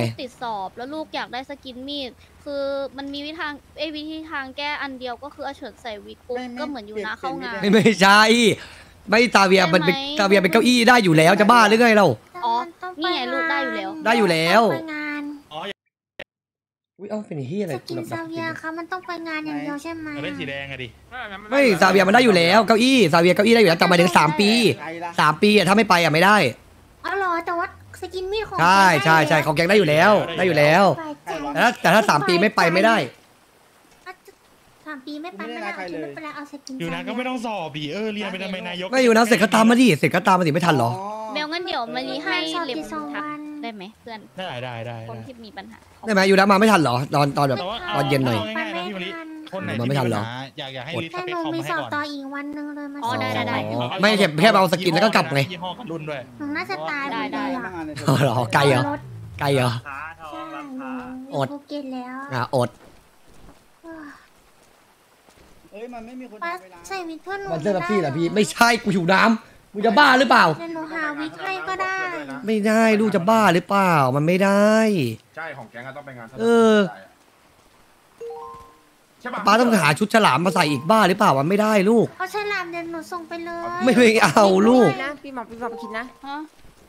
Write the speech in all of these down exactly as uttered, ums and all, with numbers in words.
ลูกติดสอบแล้วลูกอยากได้สกินมีดคือมันมีวิธีทางเอ้ยวิธีทางแก้อันเดียวก็คือเอาเฉินใส่วิกปุ๊บก็เหมือนอยู่นะเข้างานไม่ไม่ใช่ไม่ซาเวียมันเป็นซาเวียเป็นเก้าอี้ได้อยู่แล้วจะบ้าหรือไงเราอ๋อนี่ไงลูกได้อยู่แล้วได้อยู่แล้วไปงานอุ้ยเอ้าเป็นที่อะไรสกินซาเวียค่ะมันต้องไปงานอย่างเดียวใช่ไหมเล่นสีแดงอะดิไม่ซาเวียมันได้อยู่แล้วเก้าอี้ซาเวียเก้าอี้ได้อยู่แล้วแต่หมายถึงสามปีสามปีอะถ้าไม่ไปอะไม่ได้อ๋อเหรอแต่ว่าสกินมีดของใช่ใช่ใช่ของแกงได้อยู่แล้วได้อยู่แล้ว แต่ถ้าแต่ถ้าสามปีไม่ไปไม่ได้สามปีไม่ไปไม่ได้โอเคไม่เป็นไรเอาสกินอยู่นะก็ไม่ต้องสอบบีเออเรียนไปทำไมนายกไม่อยู่นะเสร็จก็ตามมาดิเสร็จก็ตามมาดิไม่ทันเหรอเบลงั้นเดี๋ยวมารีให้เล็บสองทักวันได้ไหมเพื่อนได้ได้ได้คนที่มีปัญหาได้ไหมอยู่นะมาไม่ทันเหรอตอนตอนแบบแต่ว่าตอนเย็นหน่อยง่ายๆนะพี่มะลิคนไหนมันไม่ทันเหรออยากอยากให้ลิสแต่เปหคนูคอมมีมาสให้อบก่อนต่ออีกวันนึงเลยมาอ๋อได้ได้ได้ไม่แค่แค่เอาสกินแล้วก็กลับไงยี่ห้อกับรุ่นด้วยหนูน่าจะตายได้ได้อ๋อเหรอไกลเหรอไกลเหรอใช่หนูอดภูเก็ตแล้วอ่ะอดเอ้ยมันไม่มีคนป้าเวลาใส่วิกเพื่อนหนูมันเสื้อแบบพี่เหรอพี่ไม่ใช่กูหิวน้ำมึงจะบ้าหรือเปล่าเดี๋ยวหนูหาวิกให้ก็ได้ไม่ได้ลูกจะบ้าหรือเปล่ามันไม่ได้ใช่ของแก๊งก็ต้องไปงานเออใช่ปะป้าต้องหาชุดฉลามมาใส่อีกบ้าหรือเปล่ามันไม่ได้ลูกเอาฉลามเดี๋ยวหนูส่งไปเลยไม่ไม่เอาลูกนะพี่หมอพี่หมอไปคิดนะฮะ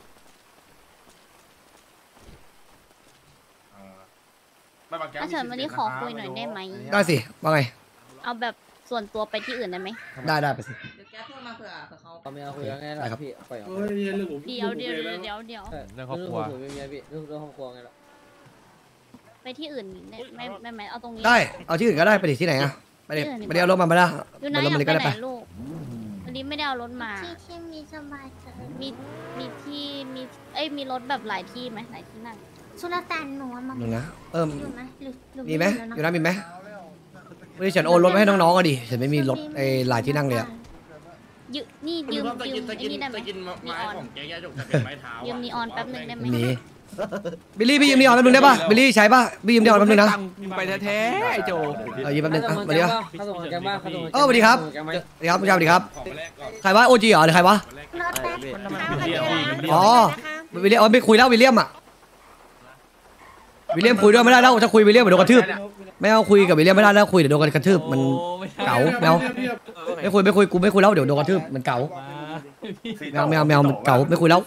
เออไม่บางแก๊งถ้าเฉินวันนี้ขอคุยหน่อยได้ไหมได้สิว่าไงเอาแบบส่วนตัวไปที่อื่นได้ไหมได้ได้ไปสิเดี๋ยวแกโทรมาเผื่อเผื่อเขาเขาไม่เอาคุยกันไงได้ครับพี่ปล่อยออกเฮ้ยเรื่องผมเดี๋ยวเดี๋ยวเดี๋ยวเดี๋ยวเรื่องครอบครัวเรื่องพี่เรื่องเรื่องครอบครัวไงล่ะไปที่อื่นได้ไม่ไม่ไม่เอาตรงนี้ได้เอาที่อื่นก็ได้ไปดิที่ไหนอะไปดิไปดิเอารถมาไม่ได้อยู่บนะนรถอยากมันเลยไปก็ได้ไหนไปลูกวันนี้ไม่ได้เอารถมาที่ที่มีสบายใจมีมีที่มีเอ้ยมีรถแบบหลายที่ไหมหลายที่นั่งสุลต่านหนูอะมาหนึ่งนะเอิ่มอยู่ไหมหรือรือมีไหมแล้วอยู่นะมีไหมวันนี้ฉันโอนรถมาให้น้องๆก็ดิฉันไม่มีรถไอ้หลายที่นั่งเลยอะยืนี่ยืมยืมไอ้นี่ได้ไหมนีออนยืมนีออนแป๊บนึงได้ไหมมีบิลลี่พี่ยืมนีออนแป๊บนึงได้ป่ะบิลลี่ใช้ป่ะพี่ยืมนีออนแป๊บนึงนะไปแท้ๆไอ้โจเออยืมแป๊บนึงอ่ะมาดิอ่ะเขาส่งแกงบ้างเขาส่งเออสวัสดีครับแกงไหมสวัสดีครับผู้ชายสวัสดีครับใครวะโอจีเหรอหรือใครวะรถแป๊บค่ะอ๋อวิลเลียมอ๋อไม่คุยแล้ววิลเลียมอ่ะวิลเลียมคุยด้วยไม่ได้แล้วจะคุยวิลเลียมเดี๋ยวโดนกระทืบไม่เอาคุยกับวิลเลียมไม่ได้แล้วคุยเดี๋ยวโดนกระทืบมันเก๋าไม่เอาไม่คุยไม่คุยกูไม่คุยแล้วเดี๋ยวโดนกระทืบมันเก๋าไม่เอาไม่เอาไม่เอามันเก๋าไม่คุยแล้ว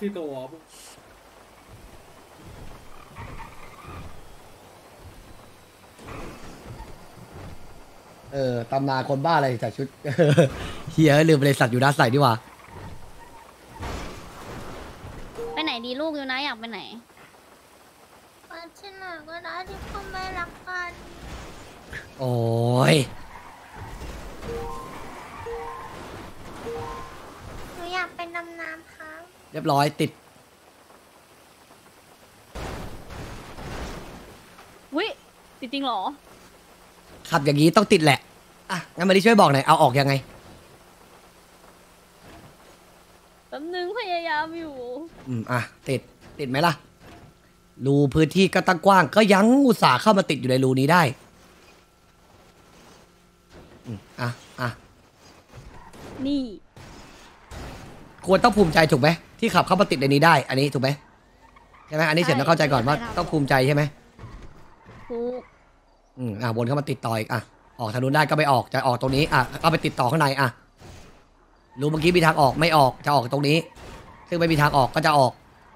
เออตำนานคนบ้าอะไรใส่ชุด เฮียลืมไปเลยสัตว์อยู่ด้านใส่ดีกว่าไปไหนดีลูกอยู่นะอยากไปไหนไปที่ไหนก็ได้ที่พ่อแม่รักกันโอ้ยหนูอยากเป็นดำน้ำครับเรียบร้อยติดวิจริงๆหรอขับอย่างนี้ต้องติดแหละอ่ะงั้นมาดิช่วยบอกหน่อยเอาออกยังไงแป๊บนึงพยายามอยู่อืมอ่ะติดติดไหมล่ะรูพื้นที่ก็ตั้งกว้างก็ยังอุตส่าห์เข้ามาติดอยู่ในรูนี้ได้อืมอ่ะอ่ะนี่ควรต้องภูมิใจถูกไหมที่ขับเข้ามาติดในนี้ได้ อันนี้ถูกไหมใช่ไหมอันนี้เสร็จต้องเข้าใจก่อนว่าต้องภูมิใจใช่ไหมถูกอืมอ่ะวนเข้ามาติดต่ออีกอ่ะออกทางนู้นได้ก็ไม่ออกจะออกตรงนี้อ่ะก็ไปติดต่อข้างในอ่ะรูเมื่อกี้มีทางออกไม่ออกจะออกตรงนี้ ซึ่งไม่มีทางออกก็จะออก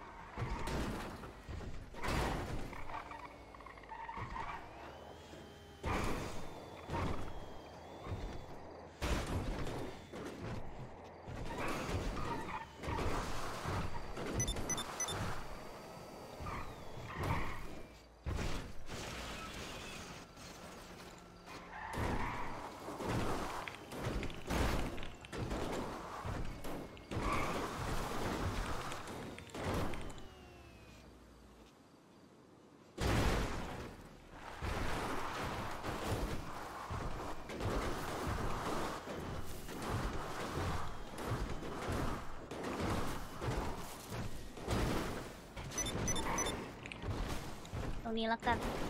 ตรงนี้แล้วกัน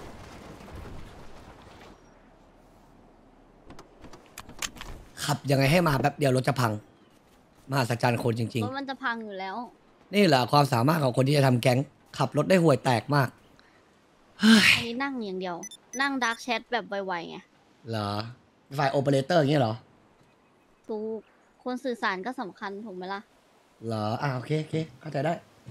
ขับยังไงให้มาแป๊บเดียวรถจะพังมหัศจรรย์คนจริงรถมันจะพังอยู่แล้วๆ นี่แหละความสามารถของคนที่จะทำแก๊งขับรถได้ห่วยแตกมากอันนี้นั่งอย่างเดียว นั่งดาร์กแชทแบบไวๆไงเหรอฝ่ายโอเปอเรเตอร์อย่างเงี้ยเหรอถูกคนสื่อสารก็สำคัญถูกไหมล่ะเหรออ่าโอเคโอเคเข้าใจได้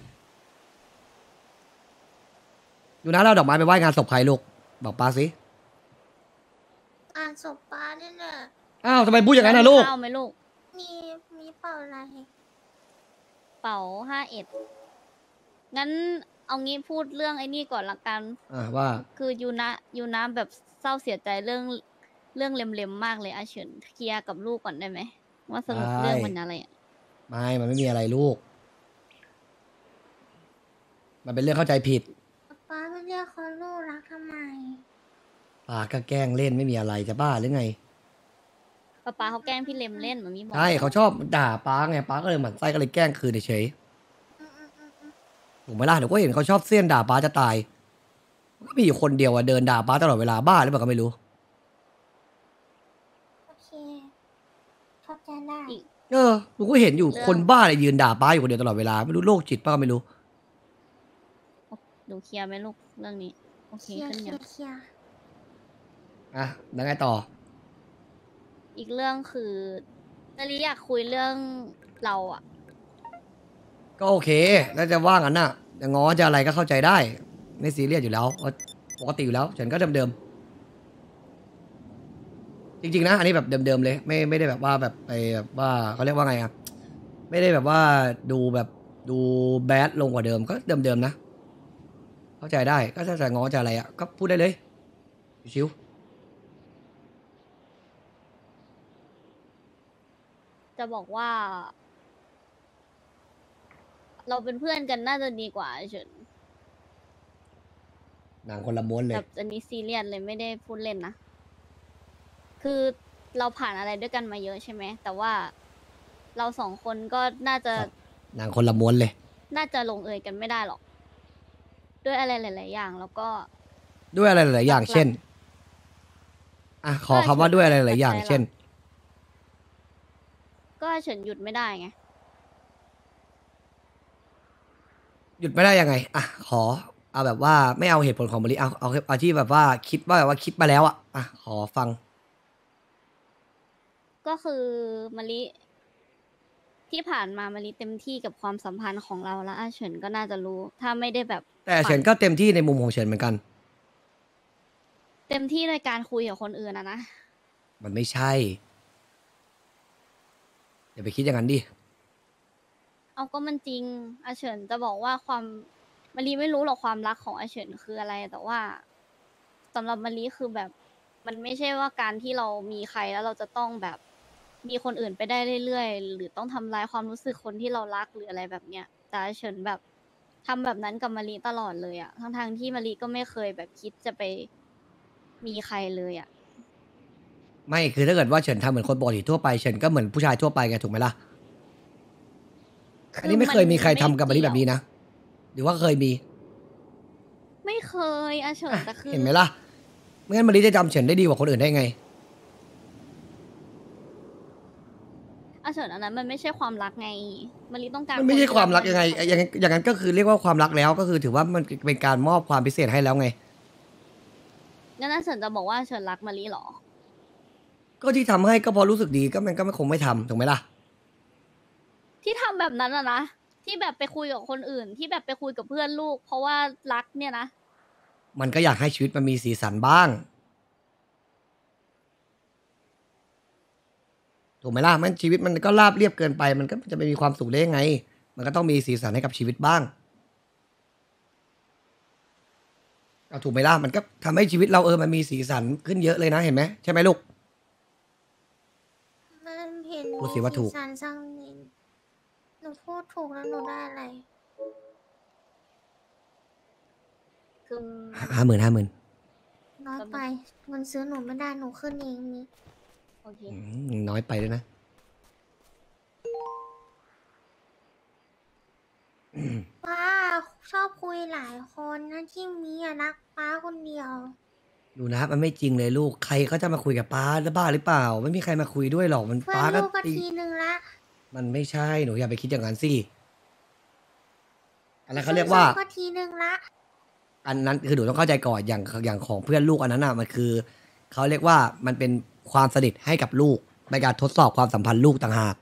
อยู่นะเราดอกไม้ไปไหว้งานศพใครลูกบอกป้าสิอ่านศพป้าเนี่ยแหละอ้าวทำไมพูดอย่างนั้นนะลูกข้าวไหมลูกมีมีเปล่าอะไรเป๋าห้าเอ็ด งั้นเอางี้พูดเรื่องไอ้นี่ก่อนละกันอ่าว่าคือยูนะยูนะแบบเศร้าเสียใจเรื่องเรื่องเล็มๆมากเลยอาเฉินเคลียร์กับลูกก่อนได้ไหมว่าสรุปได้เรื่องมันอะไรอะไม่มันไม่มีอะไรลูก มันเป็นเรื่องเข้าใจผิดป้าไม่เรียกเขาลูกรักทำไมป้าก็แกล้งเล่นไม่มีอะไรจะบ้าหรือไงป๊าป๊าเขาแกล้งพี่เลมเล่นเหมือนมีบอกใช่เขาชอบด่าป้าไงป้าก็เลยหมั่นไส้ก็เลยแกล้งคืนเฉยอืมอืมอืมอืมๆถูกไหมล่ะเดี๋ยวก็เห็นเขาชอบเสี้ยนด่าป้าจะตายก็มีอยู่คนเดียวอะเดินด่าป้าตลอดเวลาบ้าหรือเปล่าก็ไม่รู้โอเคเข้าใจได้เออหนูก็เห็นอยู่คนบ้าเลยยืนด่าป้าอยู่คนเดียวตลอดเวลาไม่รู้โรคจิตป้าก็ไม่รู้ดูเคลียร์ไหมลูกเรื่องนี้โอเคเคลียร์ขึ้นเคลียัยงร์เคลียร์อ่ะแล้วไงต่ออีกเรื่องคือนาริอยากคุยเรื่องเราอะก็โอเคแล้วจะว่างั้นน่ะจะง้อจะอะไรก็เข้าใจได้ ไม่ซีเรียสอยู่แล้วเพราะปกติอยู่แล้ว ฉันก็เดิมๆจริงๆนะ อันนี้แบบเดิมๆเลย ไม่ไม่ได้แบบว่าแบบไปแบบว่าเขาเรียกว่าไงอ่ะไม่ได้แบบว่าดูแบบดูแบดลงกว่าเดิมก็เดิมๆนะ เข้าใจได้ก็ถ้าจะง้อจะอะไรอ่ะก็พูดได้เลยชิวจะบอกว่า เราเป็นเพื่อนกันน่าจะดีกว่าเฉินๆหนังคนละม้วนเลแบยบอันนี้ซีเรียสเลยไม่ได้พูดเล่นนะ คือเราผ่านอะไรด้วยกันมาเยอะใช่ไหม แต่ว่าเราสองคนก็น่าจะหนังคนละม้วนเลยน่าจะลงเอยกันไม่ได้หรอก ด้วยอะไรหลาย ๆ อย่าง แล้วก็ด้วยอะไรหลายๆอย่างหลักๆเช่นอ่ะขอคำว่าด้วยอะไรหลายๆอย่างหลักๆเช่นก็เฉินหยุดไม่ได้ไงหยุดไม่ได้ยังไง อ่ะ ขอ เอาแบบว่าไม่เอาเหตุผลของมะลิเอาเอาเอาที่แบบว่าคิดว่าแบบว่าคิดมาแล้วอ่ะ อ่ะ ขอฟังก็คือมะลิ ที่ผ่านมามะลิเต็มที่กับความสัมพันธ์ของเราแล้วอาเฉินก็น่าจะรู้ ถ้าไม่ได้แบบแต่เฉินก็เต็มที่ในมุมของเฉินเหมือนกันเต็มที่ในการคุยกับคนอื่นนะนะมันไม่ใช่ อย่าไปคิดอย่างนั้นดิเอาก็มันจริงอาเฉินจะบอกว่าความมะลิไม่รู้หรอกความรักของอาเฉินคืออะไร แต่ว่าสำหรับมะลิคือแบบ มันไม่ใช่ว่าการที่เรามีใครแล้วเราจะต้องแบบมีคนอื่นไปได้เรื่อยๆหรือต้องทำลายความรู้สึกคนที่เรารักหรืออะไรแบบเนี้ยแต่อาเฉินแบบทำแบบนั้นกับมะลิตลอดเลยอะทั้งๆที่มะลิก็ไม่เคยแบบคิดจะไปมีใครเลยอะไม่ คือถ้าเกิดว่าเฉินทำเหมือนคนปกติทั่วไป เฉินก็เหมือนผู้ชายทั่วไปไงถูกไหมล่ะ อันนี้ไม่เคยมีใครทำกับมะลิแบบนี้นะ หรือว่าเคยมีไม่เคยอาเฉินอ่ะแต่คือเห็นไหมล่ะ ไม่งั้นมะลิจะจำเฉินได้ดีกว่าคนอื่นได้ไงอาเฉินอันนั้นมันไม่ใช่ความรักไงมะลิต้องการมันไม่ใช่นที่ความรักยังไงเรอย่างนั้นอย่างนั้นก็คือเรียกว่าความรักแล้ว ก็คือถือว่ามันเป็นการมอบความพิเศษให้แล้วไงงั้นอาเฉินจะบอกว่าอาเฉินรักมะลิเหรอก็ที่ทำให้ก็เพอรู้สึกดีก็มันก็ไม่คงไม่ทำถูกไหมล่ะที่ทำแบบนั้นอะนะที่แบบไปคุยกับคนอื่น ที่แบบไปคุยกับเพื่อนลูก เพราะว่ารักเนี่ยนะมันก็อยากให้ชีวิตมันมีสีสันบ้าง ถูกไหมล่ะ มันชีวิตมันก็ราบเรียบเกินไป มันก็จะไม่มีความสุขได้ยังไง มันก็ต้องมีสีสันให้กับชีวิตบ้างเอาถูกไหมล่ะ มันก็ทำให้ชีวิตเราเออมันมีสีสันขึ้นเยอะเลยนะเห็นไหมใช่ไหมลูกมันเห็นพูดสิว่าถูกมีสีสันสังนินหนูพูดถูกแล้วหนูได้อะไรคือห้าหมื่นห้าหมื่นน้อยไปเงินซื้อหนูไม่ได้หนูขึ้นเองมีโอเคน้อยไปด้วยนะป้าชอบคุยหลายคนนะที่มีอะรักป้าคนเดียวดูนะมันไม่จริงเลยลูกใครเขาจะมาคุยกับป้าหรือบ้าหรือเปล่า ไม่มีใครมาคุยด้วยหรอกมันเพื่อนป้าก็ลูกก็ตีทีนึงละมันไม่ใช่หนูอย่าไปคิดอย่างนั้นสิอะไรเขาเรียกว่าก็ทีนึงละอันนั้นคือหนูต้องเข้าใจก่อนอย่างอย่างของเพื่อนลูกอันนั้นอ่ะมันคือเขาเรียกว่ามันเป็นความสนิทให้กับลูกในการทดสอบความสัมพันธ์ลูกต่างหาก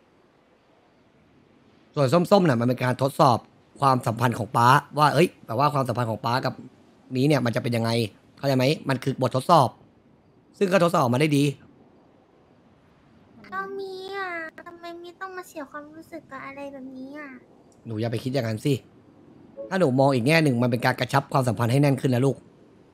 ส่วนส้มๆน่ะมันเป็นการทดสอบความสัมพันธ์ของป๊าว่าเอ้ยแต่ว่าความสัมพันธ์ของป๊ากับมีเนี่ยมันจะเป็นยังไงเข้าใจไหมมันคือบททดสอบ ซึ่งก็ทดสอบออกมาได้ดีก็มีอ่ะทำไมมีต้องมาเสียความรู้สึกกับอะไรแบบนี้อ่ะหนูอย่าไปคิดอย่างนั้นสิถ้าหนูมองอีกแง่หนึ่งมันเป็นการกระชับความสัมพันธ์ให้แน่นขึ้นนะลูก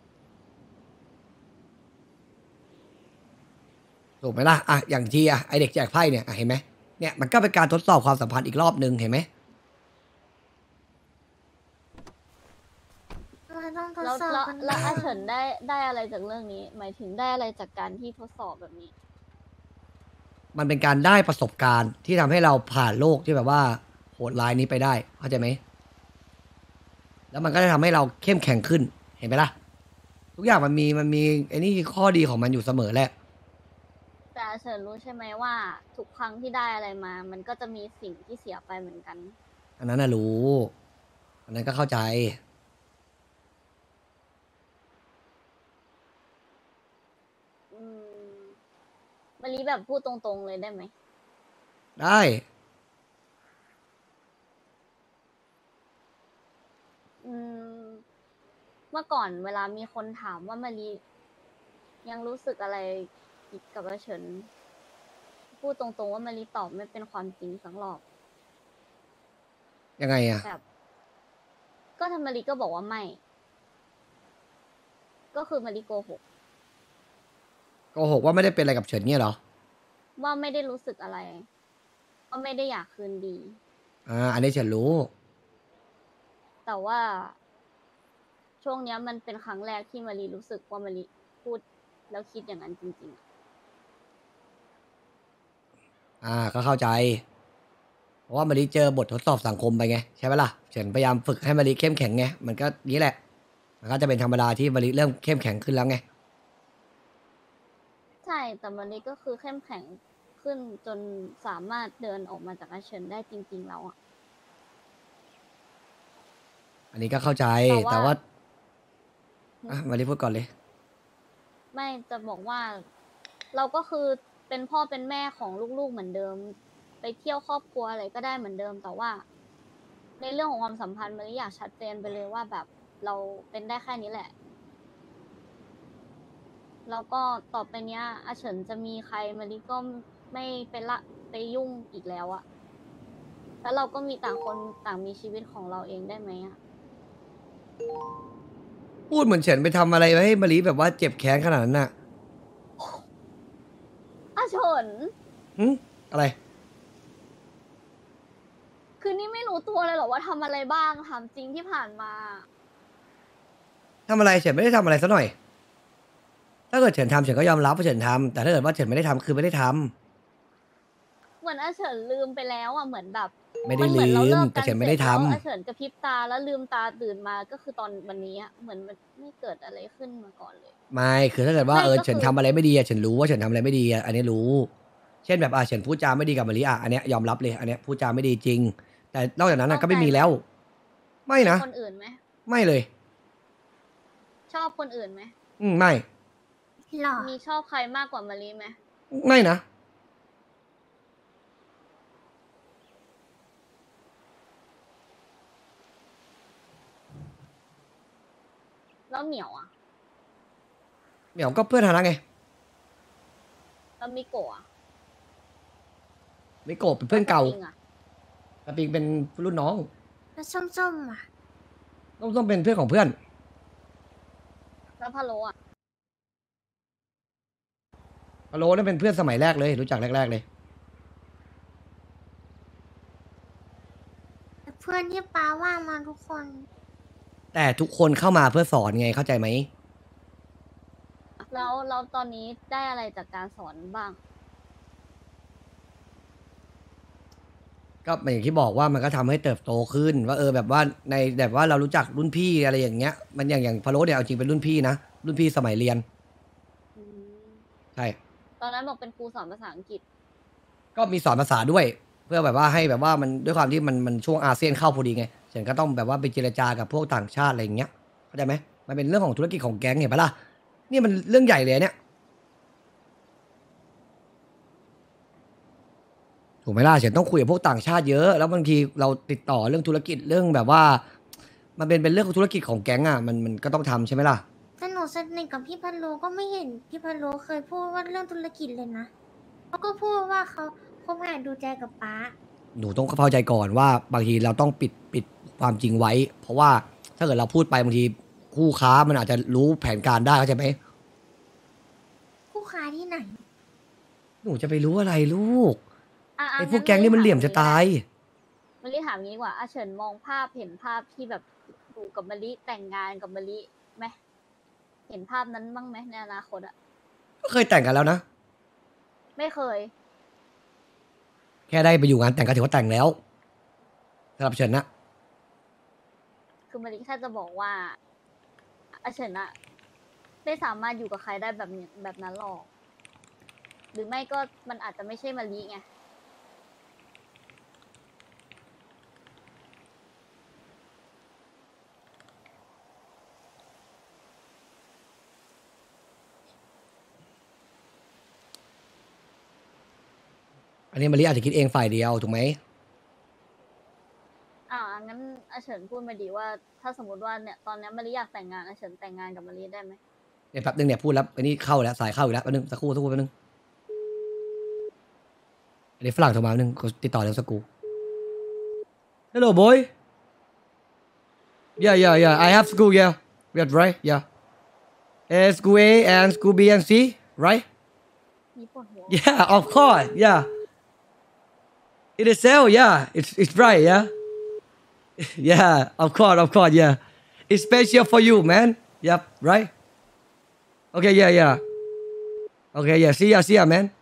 ถูกไหมล่ะอ่ะอย่างที่อ่ะไอเด็กแจกไพ่เนี่ยอ่ะเห็นไหมเนี่ยมันก็เป็นการทดสอบความสัมพันธ์อีกรอบหนึ่งเห็นไหมมันต้องทดแล้วสอบแล้วกันแล้วบ้าอาง เฉินได้ได้อะไรจากเรื่องนี้ หมายถึงได้อะไรจากการที่ทดสอบแบบนี้มันเป็นการได้ประสบการณ์ที่ทำให้เราผ่านโลกที่แบบว่าโหดร้ายนี้ไปได้เข้าใจไหมแล้วมันก็จะทำให้เราเข้มแข็งขึ้นเห็นไหมล่ะทุกอย่างมันมีมันมีไอ้นี่ข้อดีของมันอยู่เสมอแหละแต่อาเฉินรู้ใช่ไหมว่าทุกครั้งที่ได้อะไรมา มันก็จะมีสิ่งที่เสียไปเหมือนกันอันนั้นน่ะรู้อันนั้นก็เข้าใจอืมมะลิแบบพูดตรงๆเลยได้ไหมได้อืม เมื่อก่อนเวลามีคนถามว่ามะลิยังรู้สึกอะไรกับอาเฉิน พูดตรงๆว่ามะลิตอบไม่เป็นความจริงสักรอบยังไงอะแบบ ก็ทำมะลิก็บอกว่าไม่ ก็คือมะลิโกหกโกหกว่าไม่ได้เป็นอะไรกับเฉินเนี่ยเหรอว่าไม่ได้รู้สึกอะไรว่าไม่ได้อยากคืนดีอ่า อันนี้เฉินรู้แต่ว่า ช่วงเนี้ยมันเป็นครั้งแรกที่มารีรู้สึกว่ามารีพูดแล้วคิดอย่างนั้นจริงๆอะอ่า ก็เข้าใจ เพราะว่ามาริเจอบททดสอบสังคมไปไงใช่ไหมล่ะเฉินพยายามฝึกให้มาริเข้มแข็งไงมันก็นี้แหละ มันก็จะเป็นธรรมดาที่มาริเริ่มเข้มแข็งขึ้นแล้วไงใช่แต่มารีก็คือเข้มแข็งขึ้นจนสามารถเดินออกมาจากอาเฉินได้จริง ๆ แล้วอะอันนี้ก็เข้าใจแต่แต่ว่าว่าอ่ะมาริพูดก่อนเลยไม่จะบอกว่า เราก็คือเป็นพ่อเป็นแม่ของลูกๆเหมือนเดิม ไปเที่ยวครอบครัวอะไรก็ได้เหมือนเดิม แต่ว่า ในเรื่องของความสัมพันธ์มาริอยากชัดเจนไปเลยว่าแบบเราเป็นได้แค่นี้แหละ แล้วก็ต่อไปเนี้ยอาเฉินจะมีใครมาริก็ไม่ไปละไปยุ่งอีกแล้วอะแล้วเราก็มีต่างคนต่างมีชีวิตของเราเองได้ไหมอะพูดเหมือนเฉินไปทำอะไรไว้ให้มาริแบบว่าเจ็บแค้นขนาดนั้นน่ะอาเฉินหึอะไรคือนี่ไม่รู้ตัวเลยเหรอว่าทำอะไรบ้างถามจริงที่ผ่านมาทำอะไรเฉินไม่ได้ทำอะไรซะหน่อย ถ้าเกิดเฉินทำเฉินก็ยอมรับว่าเฉินทำแต่ถ้าเกิดว่าเฉินไม่ได้ทำคือไม่ได้ทำเหมือนอาเฉินลืมไปแล้วอะเหมือนแบบไม่ได้นเหอนเราลืมเกแต่กัเฉินไม่ได้ทำสร็จแล้วอาเฉินกระพริบตาแล้วลืมตาตื่นมาก็คือตอนวันนี้อะเหมือนมันไม่เกิดอะไรขึ้นมาก่อนเลยไม่คือถ้าเกิดว่าไม่เออก็คือเฉินทำอะไรไม่ดีอะเฉินรู้ว่าเฉินทำอะไรไม่ดีอะอันนี้รู้ เช่นแบบอ่ะเฉินพูดจาไม่ดีกับมาริอะอันเนี้ยยอมรับเลยอันเนี้ยพูดจาไม่ดีจริง แต่นอกจากนั้นอะก็ไม่มีแล้ว ไม่นะคนอื่นไหมไม่เลยชอบคนอื่นไหมอืมไม่หรอมีชอบใครมากกว่ามารีไหมไม่นะแล้วเหมียวอะเหมียวก็เพื่อนฐานะไงแล้วมิโกะอะมิโกะเป็นเพื่อนเก่าแล้วสปริงอะแต่ปิงเป็นรุ่นน้องแล้วส้มๆอ่ะต้องต้องเป็นเพื่อนของเพื่อนแล้วพะโลอะพะโลนั่นเป็นเพื่อนสมัยแรกเลย รู้จักแรกๆเลยเพื่อนที่ป้าว่ามาทุกคนแต่ทุกคนเข้ามาเพื่อสอนไงเข้าใจไหมแล้วแล้วตอนนี้ได้อะไรจากการสอนบ้างก็อย่างที่บอกว่ามันก็ทำให้เติบโตขึ้น ว่าเออแบบว่าในแบบว่าเรารู้จักรุ่นพี่อะไรอย่างเงี้ย มันอย่างอย่างพะโลเนี่ยเอาจริงเป็นรุ่นพี่นะรุ่นพี่สมัยเรียนอืมใช่ตอนนั้นบอกเป็นครูสอนภาษาอังกฤษก็มีสอนภาษาด้วย เพื่อแบบว่าให้แบบว่ามันด้วยความที่มันมันช่วงอาเซียนเข้าพอดีไงฉันก็ต้องแบบว่าไปเจรจากับพวกต่างชาติอะไรอย่างเงี้ยเข้าใจไหมมันเป็นเรื่องของธุรกิจของแก๊งเห็นปะล่ะนี่มันเรื่องใหญ่เลยเนี่ยถูกไหมล่ะเฉินต้องคุยกับพวกต่างชาติเยอะแล้วบางทีเราติดต่อเรื่องธุรกิจเรื่องแบบว่า มันเป็นเป็นเรื่องของธุรกิจของแก๊งอ่ะมันมันก็ต้องทำใช่ไหมล่ะแต่หนูสนิทกับพี่พันโลก็ไม่เห็นพี่พันโลเคยพูดว่าเรื่องธุรกิจเลยนะเขาก็พูดว่าเขาคบหาดูใจกับป๊าหนูต้องเข้าใจก่อนว่าบางทีเราต้องปิดปิดความจริงไว้ เพราะว่าถ้าเกิดเราพูดไปบางทีคู่ค้ามันอาจจะรู้แผนการได้เข้าใจไหมคู่ค้าที่ไหนหนูจะไปรู้อะไรลูกอ่ะอ่ะไอ้พวกแก๊งนี่มันเหลี่ยมจะตายมะลิถามงี้ดีกว่าอาเฉินมองภาพเห็นภาพที่แบบอยู่กับมะลิแต่งงานกับมะลิไหมเห็นภาพนั้นบ้างไหมในอนาคตอะก็เคยแต่งกันแล้วนะไม่เคยแค่ได้ไปอยู่งานแต่งก็ถือว่าแต่งแล้วสำหรับเฉินนะคือมะลิแค่จะบอกว่าอาเฉินอะไม่สามารถอยู่กับใครได้แบบนี้แบบนั้นหรอก หรือไม่ก็มันอาจจะไม่ใช่มะลิไงอันนี้มาริอาจจะคิดเองฝ่ายเดียวถูกไหมอ่างั้นอาเฉินพูดมาดีว่าถ้าสมมติว่าเนี่ยตอนเนี้ยมะลิอยากแต่งงานอาเฉินแต่งงานกับมะลิได้ไหมเนี่ยแป๊บนึงเนี่ยพูดแล้วอันนี้เข้าแล้วสายเข้าอีกแล้วแป๊บนึงสักครู่สักครู่แป๊บนึงอันนี้ฝรั่งโทรมาแป๊บนึงเขาติดต่อเรื่องสกครู Hello boy Yeah yeah yeah I have school yeah yeah right yeah uh, school A and school B and C right มีปวดหัว Yeah, of course. Yeah. It is so. Yeah, it's it's right. Yeah. Yeah, of course, of course. Yeah, it's special for you, man. Yep. Right. Okay. Yeah. Yeah. Okay. Yeah. See ya. See ya, man.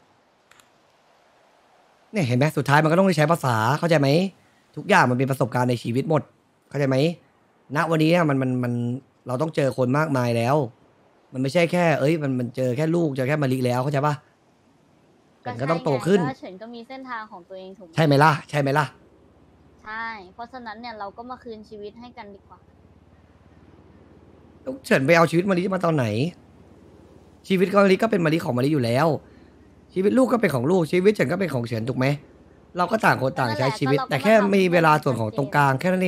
เนี่ยเห็นไหมสุดท้ายมันก็ต้องได้ใช้ภาษาเข้าใจไหมทุกอย่างมันเป็นประสบการณ์ในชีวิตหมดเข้าใจไหมณวันนี้มันมันมันเราต้องเจอคนมากมายแล้ว มันไม่ใช่แค่ เอ้ยมันมันเจอแค่ลูกเจอแค่มะลิแล้วเข้าใจปะ มันก็ต้องโตขึ้นก็เฉินก็มีเส้นทางของตัวเองถูกไหมใช่ไหมล่ะ ใช่ไหมล่ะใช่ เพราะฉะนั้นเนี่ยเราก็มาคืนชีวิตให้กันดีกว่าลูกเฉินไปเอาชีวิตมาริมาตอนไหน ชีวิตของมาริก็เป็นมาริของมาริอยู่แล้ว ชีวิตลูกก็เป็นของลูกชีวิตเฉินก็เป็นของเฉินถูกไหมเราก็ต่างคนต่างใช้ชีวิต แต่แค่มีเวลาส่วนของตรงกลางแค่นั้นเอง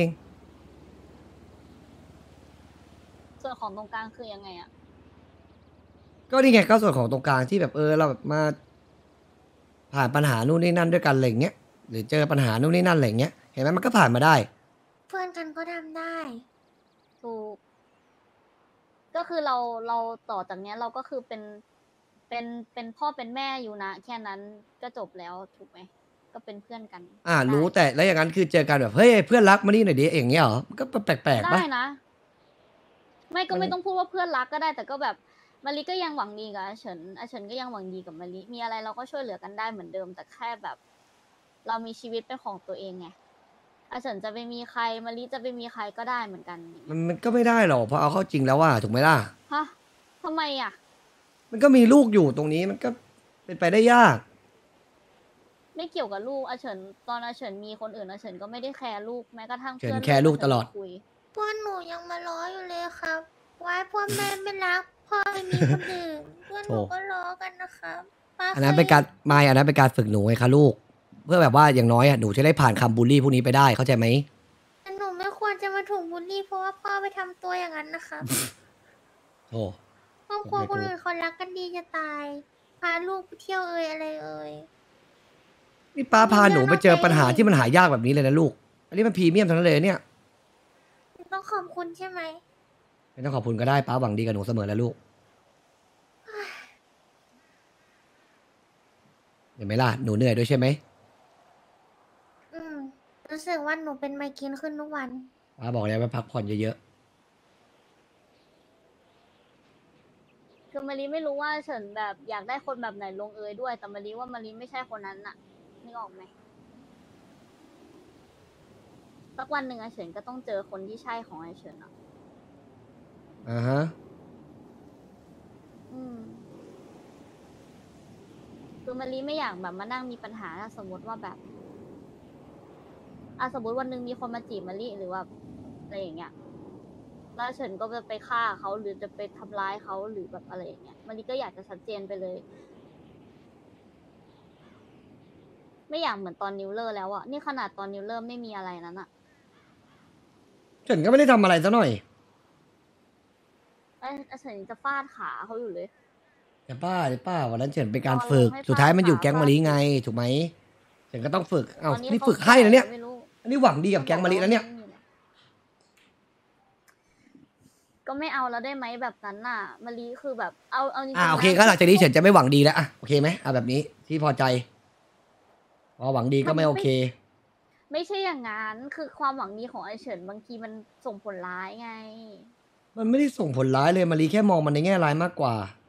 ส่วนของตรงกลางคือยังไงอะก็นี่ไงก็ส่วนของตรงกลางที่แบบเออเราแบบมา ผ่านปัญหานู่นนี่นั่นด้วยกันอะไรอย่างเงี้ยหรือเจอปัญหานู่นนี่นั่นอะไรอย่างเงี้ยเห็นไหมมันก็ผ่านมาได้เพื่อนกันก็ทำได้ถูก ก็คือเราเราต่อจากเนี้ยเราก็คือเป็นเป็นเป็นพ่อเป็นแม่อยู่นะ แค่นั้นก็จบแล้วถูกไหมก็เป็นเพื่อนกันอ่าได้รู้แต่แล้วอย่างนั้นคือเจอกันแบบเฮ้ยเพื่อนรักมานี่หน่อยดิอย่างเงี้ยเหรอมันก็แปลกๆได้ปะนะ ไม่ก็มันไม่ต้องพูดว่าเพื่อนรักก็ได้ แต่ก็แบบมาริก็ยังหวังดีกับอาเฉินอาเฉินก็ยังหวังดีกับมาริมีอะไรเราก็ช่วยเหลือกันได้เหมือนเดิม แต่แค่แบบ เรามีชีวิตเป็นของตัวเองไงอาเฉินจะไปมีใครมาริจะไปมีใครก็ได้เหมือนกันมันมันก็ไม่ได้หรอกเพราะเอาเข้าจริงแล้วว่าถูกไหมล่ะฮะทำไมอ่ะมันก็มีลูกอยู่ตรงนี้มันก็เป็นไปได้ยากไม่เกี่ยวกับลูกอาเฉินตอนอาเฉินมีคนอื่นอาเฉินก็ไม่ได้แคร์ลูกแม้กระทั่งเฉินเพื่อนแคร์ลูกตลอดคุยพวกหนูยังมาล้ออยู่เลยครับว่าพวกแม่ไม่รักพ่อไม่มีคนอื่นเพื่อนหนูก็ล้อกันนะครับป้าอันนั้นเป็นการไม่อันนั้นเป็นการฝึกหนูไงคะลูก เพื่อแบบว่าอย่างน้อยอ่ะหนูจะได้ผ่านคำบูลลี่พวกนี้ไปได้เข้าใจไหมแต่หนูไม่ควรจะมาถูกบูลลี่เพราะว่าพ่อไปทำตัวอย่างนั้นนะครับโอ้ครอบครัวคนอื่นเขารักกันดีจะตายพาลูกไปเที่ยวเอ่ยอะไรเอ่ยนี่ป้าพาหนูไปเจอปัญหาที่มันหายากแบบนี้เลยนะลูก อันนี้มันพรีเมียมทั้งนั้นเลยเนี่ยต้องขอบคุณใช่ไหมไม่ต้องขอบคุณก็ได้ป้าหวังดีกับหนูเสมอแล้วลูกเห็นไหมล่ะหนูเหนื่อยด้วยใช่ไหมอืมรู้สึกว่าหนูเป็นไมเกรนขึ้นทุกวันป้าบอกแล้วว่าพักผ่อนเยอะคือมารีไม่รู้ว่าเฉินแบบอยากได้คนแบบไหนลงเอยด้วย แต่มารีว่ามารีไม่ใช่คนนั้นน่ะนึกออกไหมสักวันหนึ่งอาเฉินก็ต้องเจอคนที่ใช่ของอาเฉินอ่ะๆอ่าฮะอืมคือมารีไม่อยากแบบมานั่งมีปัญหาถ้าสมมติว่าแบบอ่ะสมมติวันหนึ่งมีคนมาจีบมารีหรือว่าอะไรอย่างเงี้ยแล้วเฉินก็จะไปฆ่าเขาหรือจะไปทำร้ายเขาหรือแบบอะไรอย่างเงี้ยมันก็อยากจะชัดเจนไปเลย ไม่อยากเหมือนตอนนิวเลอร์แล้วอะนี่ขนาดตอนนิวเลอร์ไม่มีอะไรนั้นอะฉันก็ไม่ได้ทำอะไรซะหน่อยไอ้ไอ้เฉินจะฟาดขาเขาอยู่เลยแต่ป้าแต่ป้าวันนั้นเฉินเป็นการตอนฝึกให้สุดท้ายมันอยู่ป้าแก๊งมารีไงถูกไหมเฉินก็ต้องฝึกเอ้าตอนนี่เขาฝึกให้นะเนี่ยไม่รู้อันนี้หวังดีกับแก๊งมารีแล้วเนี่ยก็ไม่เอาแล้วได้ไหมแบบนั้นน่ะมารีคือแบบเอาเอาจริงๆอ่าโอเคนะก็หลังจากนี้เฉินจะไม่หวังดีแล้วอ่ะโอเคไหมอ่ะแบบนี้ที่พอใจพอหวังดีก็ไม่โอเคไม่ใช่อย่างนั้นคือความหวังดีของไอเฉินบางทีมันส่งผลร้ายไงมันไม่ได้ส่งผลร้ายเลยมารีแค่มองมันในแง่ร้ายมากกว่า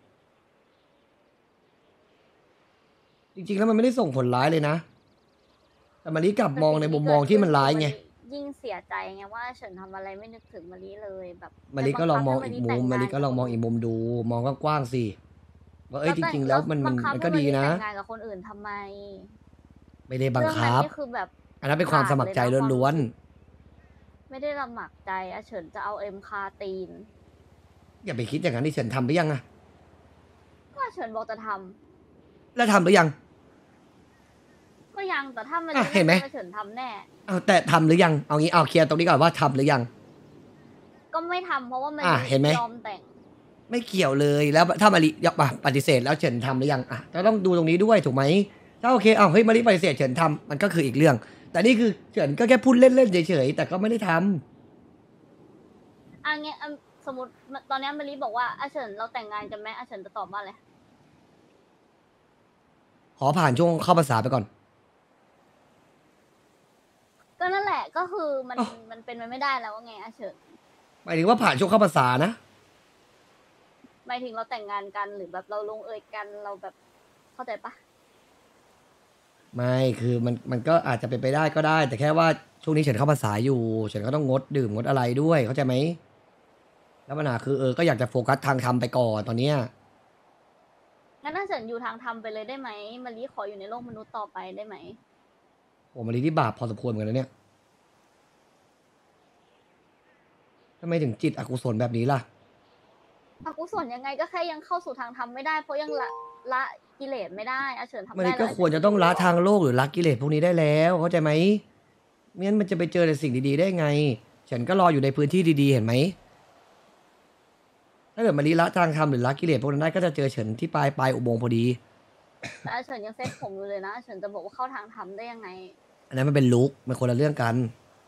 จริงๆแล้วมันไม่ได้ส่งผลร้ายเลยนะ แต่มารีกลับมองในมุมมองที่มันร้ายไงยิ่งเสียใจไงว่าเฉินทำอะไรไม่นึกถึงมารีเลยแบบมารีก็ลองมองอีกมุมมารีก็ลองมองอีกมุมดู มองกว้างๆสิว่าเอ้ยจริงๆแล้วมันมันมันก็ดีนะแต่งงานกับคนอื่นทำไมไม่ได้บังคับเรื่องนั้นนี่คือแบบอันนั้นเป็นความสมัครใจล้วนไม่ได้สมัครใจอาเฉินจะเอาเอ็มคาตีนๆอย่าไปคิดอย่างนั้นที่เฉินทำหรือยังอะก็อาเฉินบอกจะทำแล้วทำหรือยังก็ยังแต่ถ้ามันอ่ะเห็นไหมอาเฉินทำแน่เอาแต่ทำหรือยังเอางี้เอาเคลียร์ตรงนี้ก่อนว่าทำหรือยังก็ไม่ทำเพราะว่ามันอ่ะเห็นไหมยอมแต่งไม่เกี่ยวเลยแล้วถ้ามาริยกมาปฏิเสธแล้วเฉินทำหรือยังอ่ะเราต้องดูตรงนี้ด้วยถูกไหมถ้าโอเคเอาเฮ้ยมาริปฏิเสธเฉินทำมันก็คืออีกเรื่อง แต่นี่คือเฉินก็แค่พูดเล่นๆเฉยๆแต่ก็ไม่ได้ทำอ่ะเงี้ยอ่ะสมมติตอนเนี้ยมารีบอกว่าอาเฉินเราแต่งงานกันไหมอาเฉินจะตอบว่าอะไรขอผ่านช่วงเข้าภาษาไปก่อนก็นั่นแหละก็คือมันอ้าวมันเป็นไปไม่ได้แล้วว่าไงอาเฉินหมายถึงว่าผ่านช่วงเข้าภาษานะหมายถึงเราแต่งงานกันหรือแบบเราลงเอยกันเราแบบเข้าใจปะไม่คือมันมันก็อาจจะเป็นไปได้ก็ได้ แต่แค่ว่าช่วงนี้เฉินเข้าภาษาอยู่เฉินก็ต้องงดดื่มงดอะไรด้วยเข้าใจไหมแล้วปัญหาคือเออก็อยากจะโฟกัสทางทำไปก่อนตอนเนี้ยงั้นอาเฉินอยู่ทางธรรมไปเลยได้ไหมมารีขออยู่ในโลกมนุษย์ต่อไปได้ไหมโอ้มารีที่บาปพอสมควรเหมือนกันนะเนี่ยทำไมถึงจิตอกุศลแบบนี้ล่ะอกุศลยังไงก็แค่ยังเข้าสู่ทางธรรมไม่ได้เพราะยังละละกิเลสไม่ได้อาเฉินทำมันได้ก็แล้วควรจะต้องละทางโลกหรือละกิเลสพวกนี้ได้แล้วเข้าใจไหมไม่งั้นมันจะไปเจอแต่สิ่งดีๆได้ไง ฉันก็รออยู่ในพื้นที่ดีๆเห็นไหมถ้าเกิดมารีละทางธรรมหรือละกิเลสพวกนั้นได้ก็จะเจอฉันที่ปลายปลายอุโมงค์พอดีแต่อาเฉินยังเซ็ตผมอยู่เลยนะอาเฉินจะบอกว่าเข้าทางธรรมได้ยังไงอันนั้นมันเป็นลุกมันคนละเรื่องกัน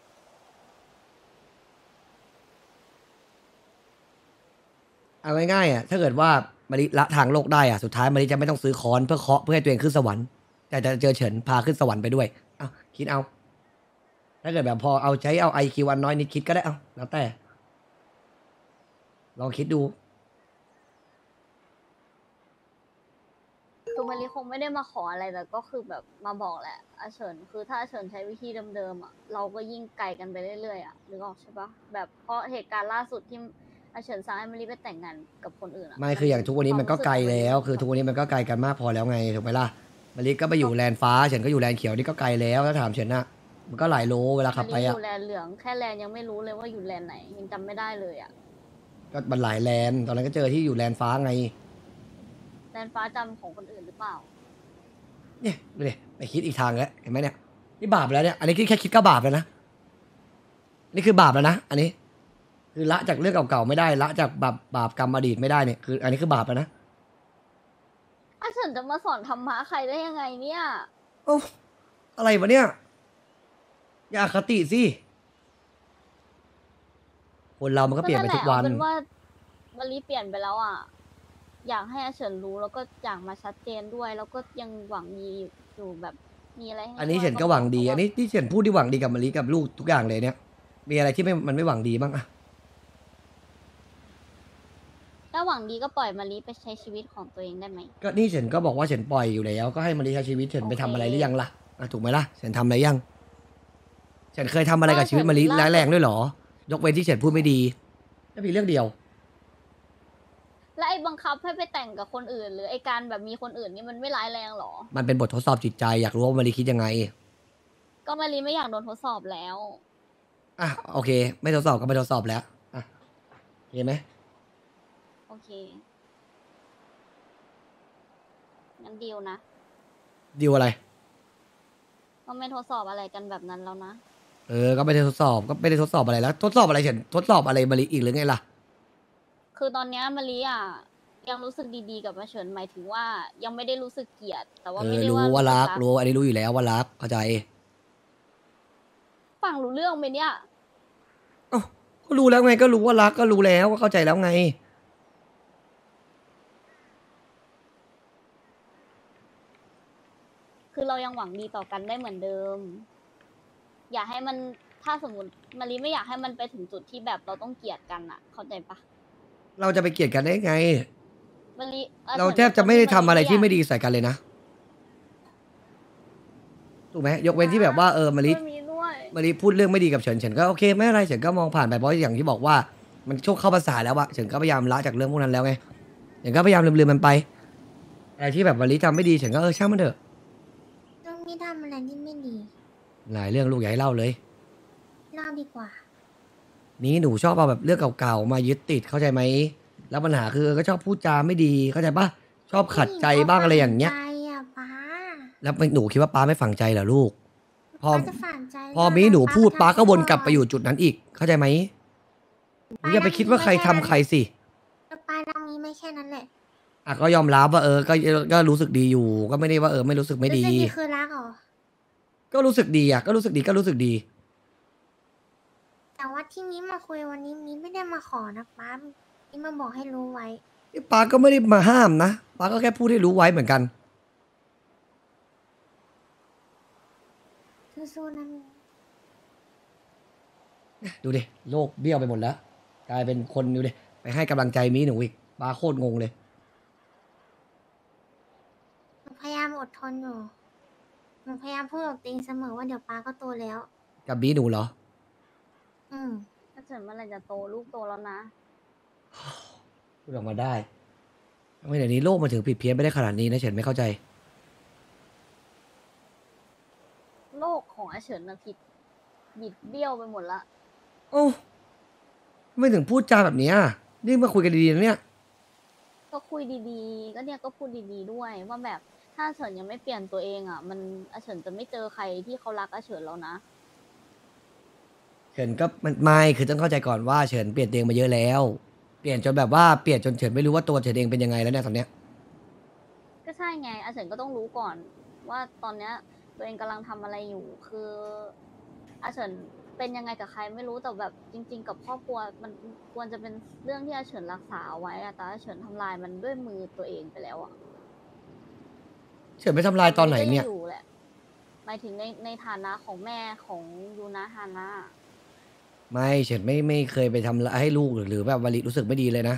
เอาง่ายๆอ่ะถ้าเกิดว่ามารีละทางโลกได้อ่ะสุดท้ายมารีจะไม่ต้องซื้อค้อนเพื่อเคาะเพื่อให้ตัวเองขึ้นสวรรค์แต่จะเจอเฉินพาขึ้นสวรรค์ไปด้วยเอาคิดเอา ถ้าเกิดแบบพอเอาใช้เอาไอคิวอันน้อยนิดคิดก็ได้เอาแล้วแต่ ลองคิดดูคือมารีคงไม่ได้มาขออะไรแต่ก็คือแบบมาบอกแหละอาเฉินคือถ้าอาเฉินใช้วิธีเดิมๆอ่ะเราก็ยิ่งไกลกันไปเรื่อยๆอ่ะนึกออกใช่ปะแบบเพราะเหตุการณ์ล่าสุดที่อาเฉินสั่งให้มารีไปแต่งงานกับคนอื่นอ่ะไม่คืออย่างทุกวันนี้มันก็ไกลแล้ว คือทุกวันนี้มันก็ไกลกันมากพอแล้วไงถูกไหมล่ะมาริก็ไปอยู่แลนด์ฟ้าเฉินก็อยู่แลนด์เขียวนี่ก็ไกลแล้วถ้าถามเฉินน่ะมันก็หลายโลเวลาขับไปมารีออ่ะยู่แลนด์เหลืองแค่แลนด์ยังไม่รู้เลยว่าอยู่แลนด์ไหนยังจำไม่ได้เลยอ่ะก็มันหลายแลนด์ตอนนั้นก็เจอที่อยู่แลนด์ฟ้าไงแลนด์ฟ้าจำของคนอื่นหรือเปล่าเนี่ยดูดิไปคิดอีกทางแล้วเห็นไหมเนี่ยนี่บาปแล้วเนี่ยอันนี้แค่คิดก็บาปแล้วนะนี่คือบาปแล้วนะอันนี้ คือละจากเรื่องเก่าๆไม่ได้ละจากบาปบาปกรรมอดีตไม่ได้เนี่ยคือ อันนี้คือบาปแล้วนะอาเฉินจะมาสอนธรรมะใครได้ยังไงเนี่ยโอ้อะไรวะเนี่ยอย่าอคติสิคนเรามันก็เปลี่ยนไปทุกวันก็นั่นแหละเอาเป็นว่ามารีเปลี่ยนไปแล้วอ่ะอยากให้อาเฉินรู้แล้วก็อยากมาชัดเจนด้วย แล้วก็ยังหวังดีอยู่แบบมีอะไรให้อันนี้ช่วยเฉินก็หวังดีบอันนี้ที่เฉินพูดที่หวังดีกับมะลิกับลูกทุกอย่างเลยเนี่ย มีอะไรที่ไม่มันไม่หวังดีบ้างอะถ้าหวังดีก็ปล่อยมารีไปใช้ชีวิตของตัวเองได้ไหมก็นี่เฉินก็บอกว่าเฉินปล่อยอยู่แล้ว ก็ให้มะลิใช้ชีวิตเฉินไปทำอะไรหรือยังล่ะอ่ะถูกไหมล่ะเฉินทำอะไรยังเฉินเคยทำอะไรกับชีวิตมะลิร้ายแรงด้วยเหรอ ยกเว้นที่เฉินพูดไม่ดีก็มีเรื่องเดียวและไอ้บังคับให้ไปแต่งกับคนอื่น หรือไอ้การแบบมีคนอื่นนี่มันไม่ร้ายแรงหรอมันเป็นบททดสอบจิตใจอยากรู้ว่ามะลิคิดยังไงก็มารีไม่อยากโดนทดสอบแล้วอ่ะโอเค ไม่ทดสอบก็ไม่ทดสอบแล้วอ่ะเห็นไหมโอเคงั้นดีลนะดีลอะไรก็ไม่ทดสอบอะไรกันแบบนั้นแล้วนะเออก็ไม่ได้ทดสอบก็ไม่ได้ทดสอบอะไรแล้ว ทดสอบอะไรเฉยทดสอบอะไรมาลีอีกหรือไงล่ะคือตอนเนี้ยมะลิอ่ะยังรู้สึกดีๆกับอาเฉินหมายถึงว่ายังไม่ได้รู้สึกเกลียด แต่ว่าเอไม่อได้รู้ว่าว่ารู้สึรักกรู้อันนี้รู้อยู่แล้วว่ารักเข้าใจฟังรู้เรื่องไหมเนี่ยเอ้าก็รู้แล้วไงก็รู้ว่ารักก็รู้แล้วก็เข้าใจแล้วไงคือเรายังหวังดีต่อกันได้เหมือนเดิม อย่าให้มันถ้าสมมติมะลิไม่อยากให้มันไปถึงจุดที่แบบเราต้องเกลียดกันอะเข้าใจปะเราจะไปเกลียดกันได้ไงมะลิอ่อเราฉินแทบจะไม่ได้ทำอะไรที่ยากไม่ดีใส่กันเลยนะถูกไหมยกเว้นที่แบบว่าเออมาริก็มีด้วยมาริพูดเรื่องไม่ดีกับเฉินเฉินก็โอเคไม่เป็นไรเฉินก็มองผ่านไปเพราะอย่างที่บอกว่ามันช่วงเข้าภาษาแล้วอะเฉินก็พยายามละจากเรื่องพวกนั้นแล้วไงเฉินก็พยายามลืมๆมันไปอะไรที่แบบมาริทำไม่ดีเฉินก็เออช่างมันเถอะต้องมีทำอะไรที่ไม่ดีหลายเรื่องลูกอย่าให้เล่าเลยเล่าดีกว่านี่หนูชอบเอาแบบเรื่องเก่าๆมายึดติดเข้าใจไหมแล้วปัญหาคือก็ชอบพูดจาไม่ดีเข้าใจปะชอบขัดใจบ้างอะไรอย่างเงี้ยใจอ่ะป้าแล้วหนูคิดว่าป้าไม่ฝังใจเหรอลูก พอป้าจะฝังใจพอมีหนูพูดป้าก็วนกลับไปอยู่จุดนั้นอีก เข้าใจไหมหนูอย่าไปคิดว่าใครทำใครสิแล้วป้าดังนี้ไม่แค่นั้นแหละอ่ะก็ยอมรับว่าเออก็ก็รู้สึกดีอยู่ ก็ไม่ได้ว่าเออไม่รู้สึกไม่ดีรู้สึกคือรักเหรอก็รู้สึกดีอ่ะก็รู้สึกดีก็รู้สึกดีแต่ว่าที่นี้มาคุยวันนี้นี้ไม่ได้มาขอนะป้านี่มาบอกให้รู้ไว้ป้าก็ไม่ได้มาห้ามนะป้าก็แค่พูดให้รู้ไว้เหมือนกันสู้ๆนะมีดูดิโลกเบี้ยวไปหมดแล้ว กลายเป็นคนดูดิไปให้กำลังใจมีหนูอีกป้าโคตรงงเลยหนูพยายามอดทนอยู่หนูพยายามพูดกับตัวเองเสมอว่าเดี๋ยวป้าก็โตแล้วกับมีหนูเหรออืมถ้าเฉินเมื่อไหร่จะโตลูกโตแล้วนะพูดออกมาได้ทำไมเดี๋ยวนี้โลกมันถึงผิดเพี้ยนไปได้ขนาดนี้นะเฉินไม่เข้าใจโลกของอาเฉินนะผิดบิดเบี้ยวไปหมดละโอ้ไม่ถึงพูดจาแบบเนี้ยนี่มาคุยกันดีๆนะเนี่ยก็คุยดีๆ ก็เนี่ยก็พูดดีๆด้วยว่าแบบถ้าอาเฉินยังไม่เปลี่ยนตัวเองอ่ะ มันอาเฉินจะไม่เจอใครที่เขารักอาเฉินแล้วนะเฉินก็มันไม่คือต้องเข้าใจก่อนว่าเฉินเปลี่ยนตัวเองมาเยอะแล้ว เปลี่ยนจนแบบว่าเปลี่ยนจนเฉินไม่รู้ว่าตัวเฉินเองเป็นยังไงแล้วเนี่ยตอนเนี้ยก็ใช่ไงอาเฉินก็ต้องรู้ก่อน ว่าตอนเนี้ยตัวเองกำลังทำอะไรอยู่ คืออาเฉินเป็นยังไงกับใครไม่รู้แต่แบบจริง ๆ กับครอบครัวมันควรจะเป็นเรื่องที่อาเฉินรักษาเอาไว้อะแต่อาเฉินทำลายมันด้วยมือตัวเองไปแล้วอะเฉินไปทำลายตอนไหนเนี่ยม่ด้อยู่แหละหมายถึงในในฐานะของแม่ของยูนะฮานะไม่เฉินไม่ไม่เคยไปทำร้ายให้ลูกหรือหรือแบบวลิรู้สึกไม่ดีเลยนะ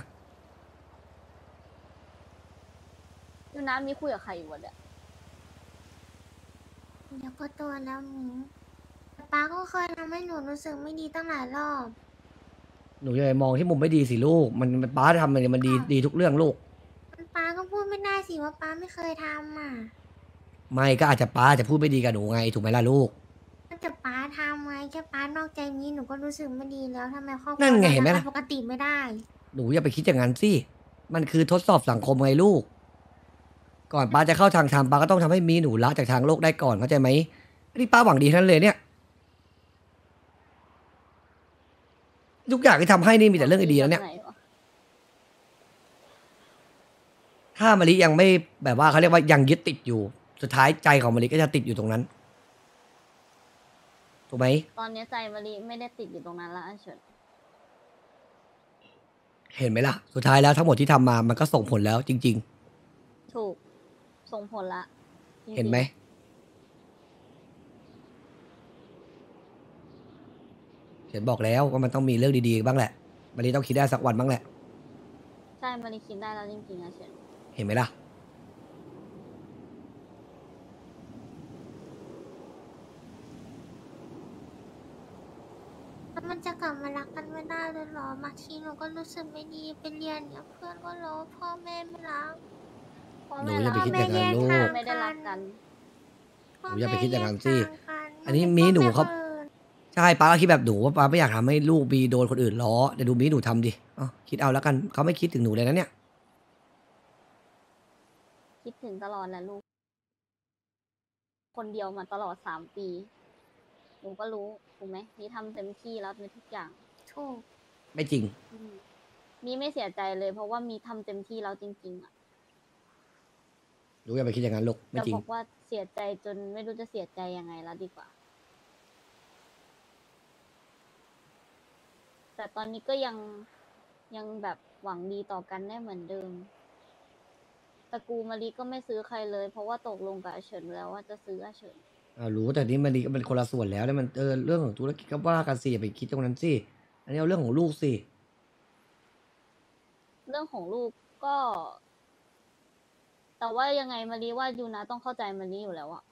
ยูนะมีคุยกับใครอยู่วะเนี่ยเดี๋ยวก็โตแล้วมิงแต่ป้าก็เคยทำให้หนูรู้สึกไม่ดีตั้งหลายรอบหนูอย่าไปมองที่มุมไม่ดีสิลูกมันมันป้าทำมันมันดีดีทุกเรื่องลูกมันป้าก็พูดไม่ได้สิว่าป้าไม่เคยทำอ่ะไม่ก็อาจจะป้าอาจจะพูดไม่ดีกับหนูไงถูกไหมล่ะลูกถ้าจะป้าทำไงแค่ป้านอกใจนี้หนูก็รู้สึกไม่ดีแล้วทำไมครอบครัวนั่นไงเห็นไหมราล่ะปกติไม่ได้หนูอย่าไปคิดอย่างนั้นสิมันคือทดสอบสังคมไงลูก ก่อนป้าจะเข้าทางธรรมป้าก็ต้องทำให้มีหนูละจากทางโลกได้ก่อนเข้าใจไหมนี่ป้าหวังดีทั้งนั้นเลยเนี่ยทุกอย่างที่ทำให้นี่มีแต่เรื่องดีๆแล้วเนี่ยไหวะถ้ามะลิยังไม่แบบว่าเขาเรียกว่ายังยึดติดอยู่ สุดท้ายใจของมะลิก็จะติดอยู่ตรงนั้นถูกไหมตอนนี้ใจมะลิไม่ได้ติดอยู่ตรงนั้นละอาเฉินเห็นไหมล่ะ สุดท้ายแล้วทั้งหมดที่ทำมามันก็ส่งผลแล้วจริงถูกส่งผลละจริงๆๆเห็นไหมเห็นบอกแล้วว่ามันต้องมีเรื่องดีๆบ้างแหละมะลิต้องคิดได้สักวันบ้างแหละใช่มะลิคิดได้แล้วจริงๆอาเฉินเห็นไหมล่ะแล้วมันจะกลับมารักกันไม่ได้เลยเหรอบางทีหนูก็รู้สึกไม่ดีไปเรียนเนี่ยเพื่อนก็ร้องพ่อแม่ไม่รักพ่อหนูแม่อย่าเราไปคิดอย่างนั้นลูกไม่ได้รักกันพ่หนูอย่าไปคิดอย่างนั้นสิแม่แยกทางกัอันนี้ไใช่มีหนูพ่อเขาแม่คนอื่นใช่ป้าก็คิดแบบหนูว่าป้าไม่อยากทำให้ลูกบีโดนคนอื่นล้อแต่ดูมีหนูทำดิอ๋อคิดเอาแล้วกันเขาไม่คิดถึงหนูเลยนะเนี่ยคิดถึงตลอดแหละลูก คนเดียวมาตลอดสามปีหนูก็รู้ถูกไหมนี่ทำเต็มที่แล้วในทุกอย่างถูกไม่จริงอืมมีไม่เสียใจเลย เพราะว่ามีทำเต็มที่แล้วจริงๆอ่ะรู้อย่าไปคิดอย่างนั้นลูกไม่จะจริงบอกว่าเสียใจจนไม่รู้จะเสียใจยังไงแล้วดีกว่า แต่ตอนนี้ก็ยังยังแบบหวังดีต่อกันได้เหมือนเดิมตระกูลมารีก็ไม่ซื้อใครเลย เพราะว่าตกลงกับอาเฉินแล้วว่าจะซื้ออาเฉินอ่ารู้แต่นี่มันดีมันคนละส่วนแล้วเนี่ยมันเออเรื่องของธุรกิจก็ว่ากันสิอย่าไปคิดตรงนั้นสิอันนี้เอาเรื่องของลูกสิเรื่องของลูกก็ แต่ว่ายังไงมารีว่ายูนาต้องเข้าใจมารีอยู่แล้วอะ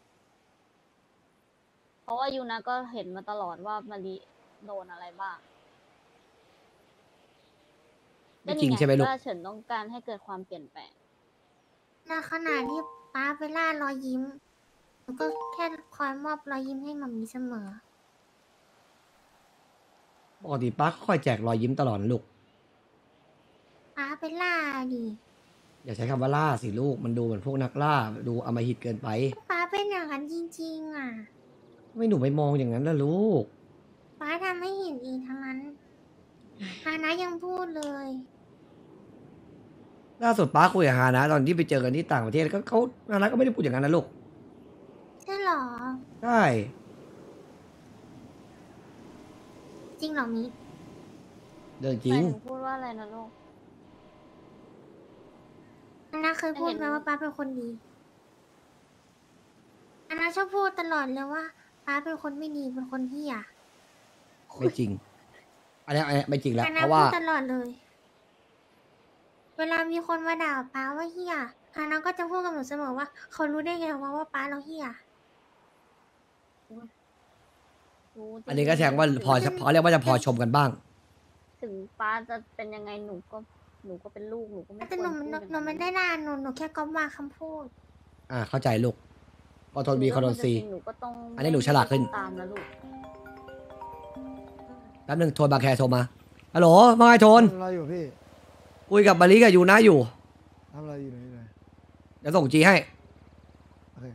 เพราะว่ายูนาก็เห็นมาตลอดว่ามารีโดนอะไรบ้างไม่จริงใช่ไหมลูกก็เฉินต้องการให้เกิดความเปลี่ยนแปลงในขณะที่ป้าไปล่ารอยยิ้มหนูก็แค่คอยมอบรอยยิ้มให้มัมมี่เสมอปกติป้าก็คอยแจกรอยยิ้มตลอดนะลูกป้าไปล่าดิอย่าใช้คำว่าล่าสิลูกมันดูเหมือนพวกนักล่าดูอำมหิตเกินไปป้าเป็นอย่างนั้นจริงๆอ่ะไม่หนูไม่มองอย่างนั้นล่ะลูกป้าทำให้เห็นเองทั้งนั้นฮานะยังพูดเลยล่าสุดป้าคุยกับฮานะตอนที่ไปเจอกันที่ต่างประเทศก็เขาฮานะก็ไม่ได้พูดอย่างนั้นนะลูกใช่เหรอใช่จริงเหรอมิเดินจริงแต่หนูพูดว่าอะไรนะลูกฮานะเคยพูดไหมว่าป้าเป็นคนดีฮานะชอบพูดตลอดเลยว่าป้าเป็นคนไม่ดีเป็นคนเหี้ยไม่จริง อันนี้อันนี้ไม่จริงแล้วฮาเพนะราะพูว่าดตลอดเลย เวลามีคนมาด่าป้าว่าเหี้ยฮานะก็จะพูดกับหนูเสมอว่า เขารู้ได้ไงว่าว่าป้าเราเหี้ยรู้จริงอันนี้ก็แสดงว่าพอพอเรียกว่าจะพอชมกันบ้างถึงป้าจะเป็นยังไงหนูก็หนูก็เป็นลูกหนูก็ไม่แต่ควหนูรพูดหอนูย่างหนูไม่นั้นได้ด่าหนูหนูแค่ก๊อปมาคำพูดอ่าเข้าใจลูกพอทนบีคอนโทนซีหนูก็ต้องอันนี้หนูฉลาดขึ้นตามนะลูกแป๊บหนึงโทนบางแคโทรมาฮัลโหลมาไงโทนทำอะไรอยู่พี่คุยกับมาริกับยูนะอยู่ทำอะไรอยู่ไหนไหนเดี๋ยวส่งจีให้โอเค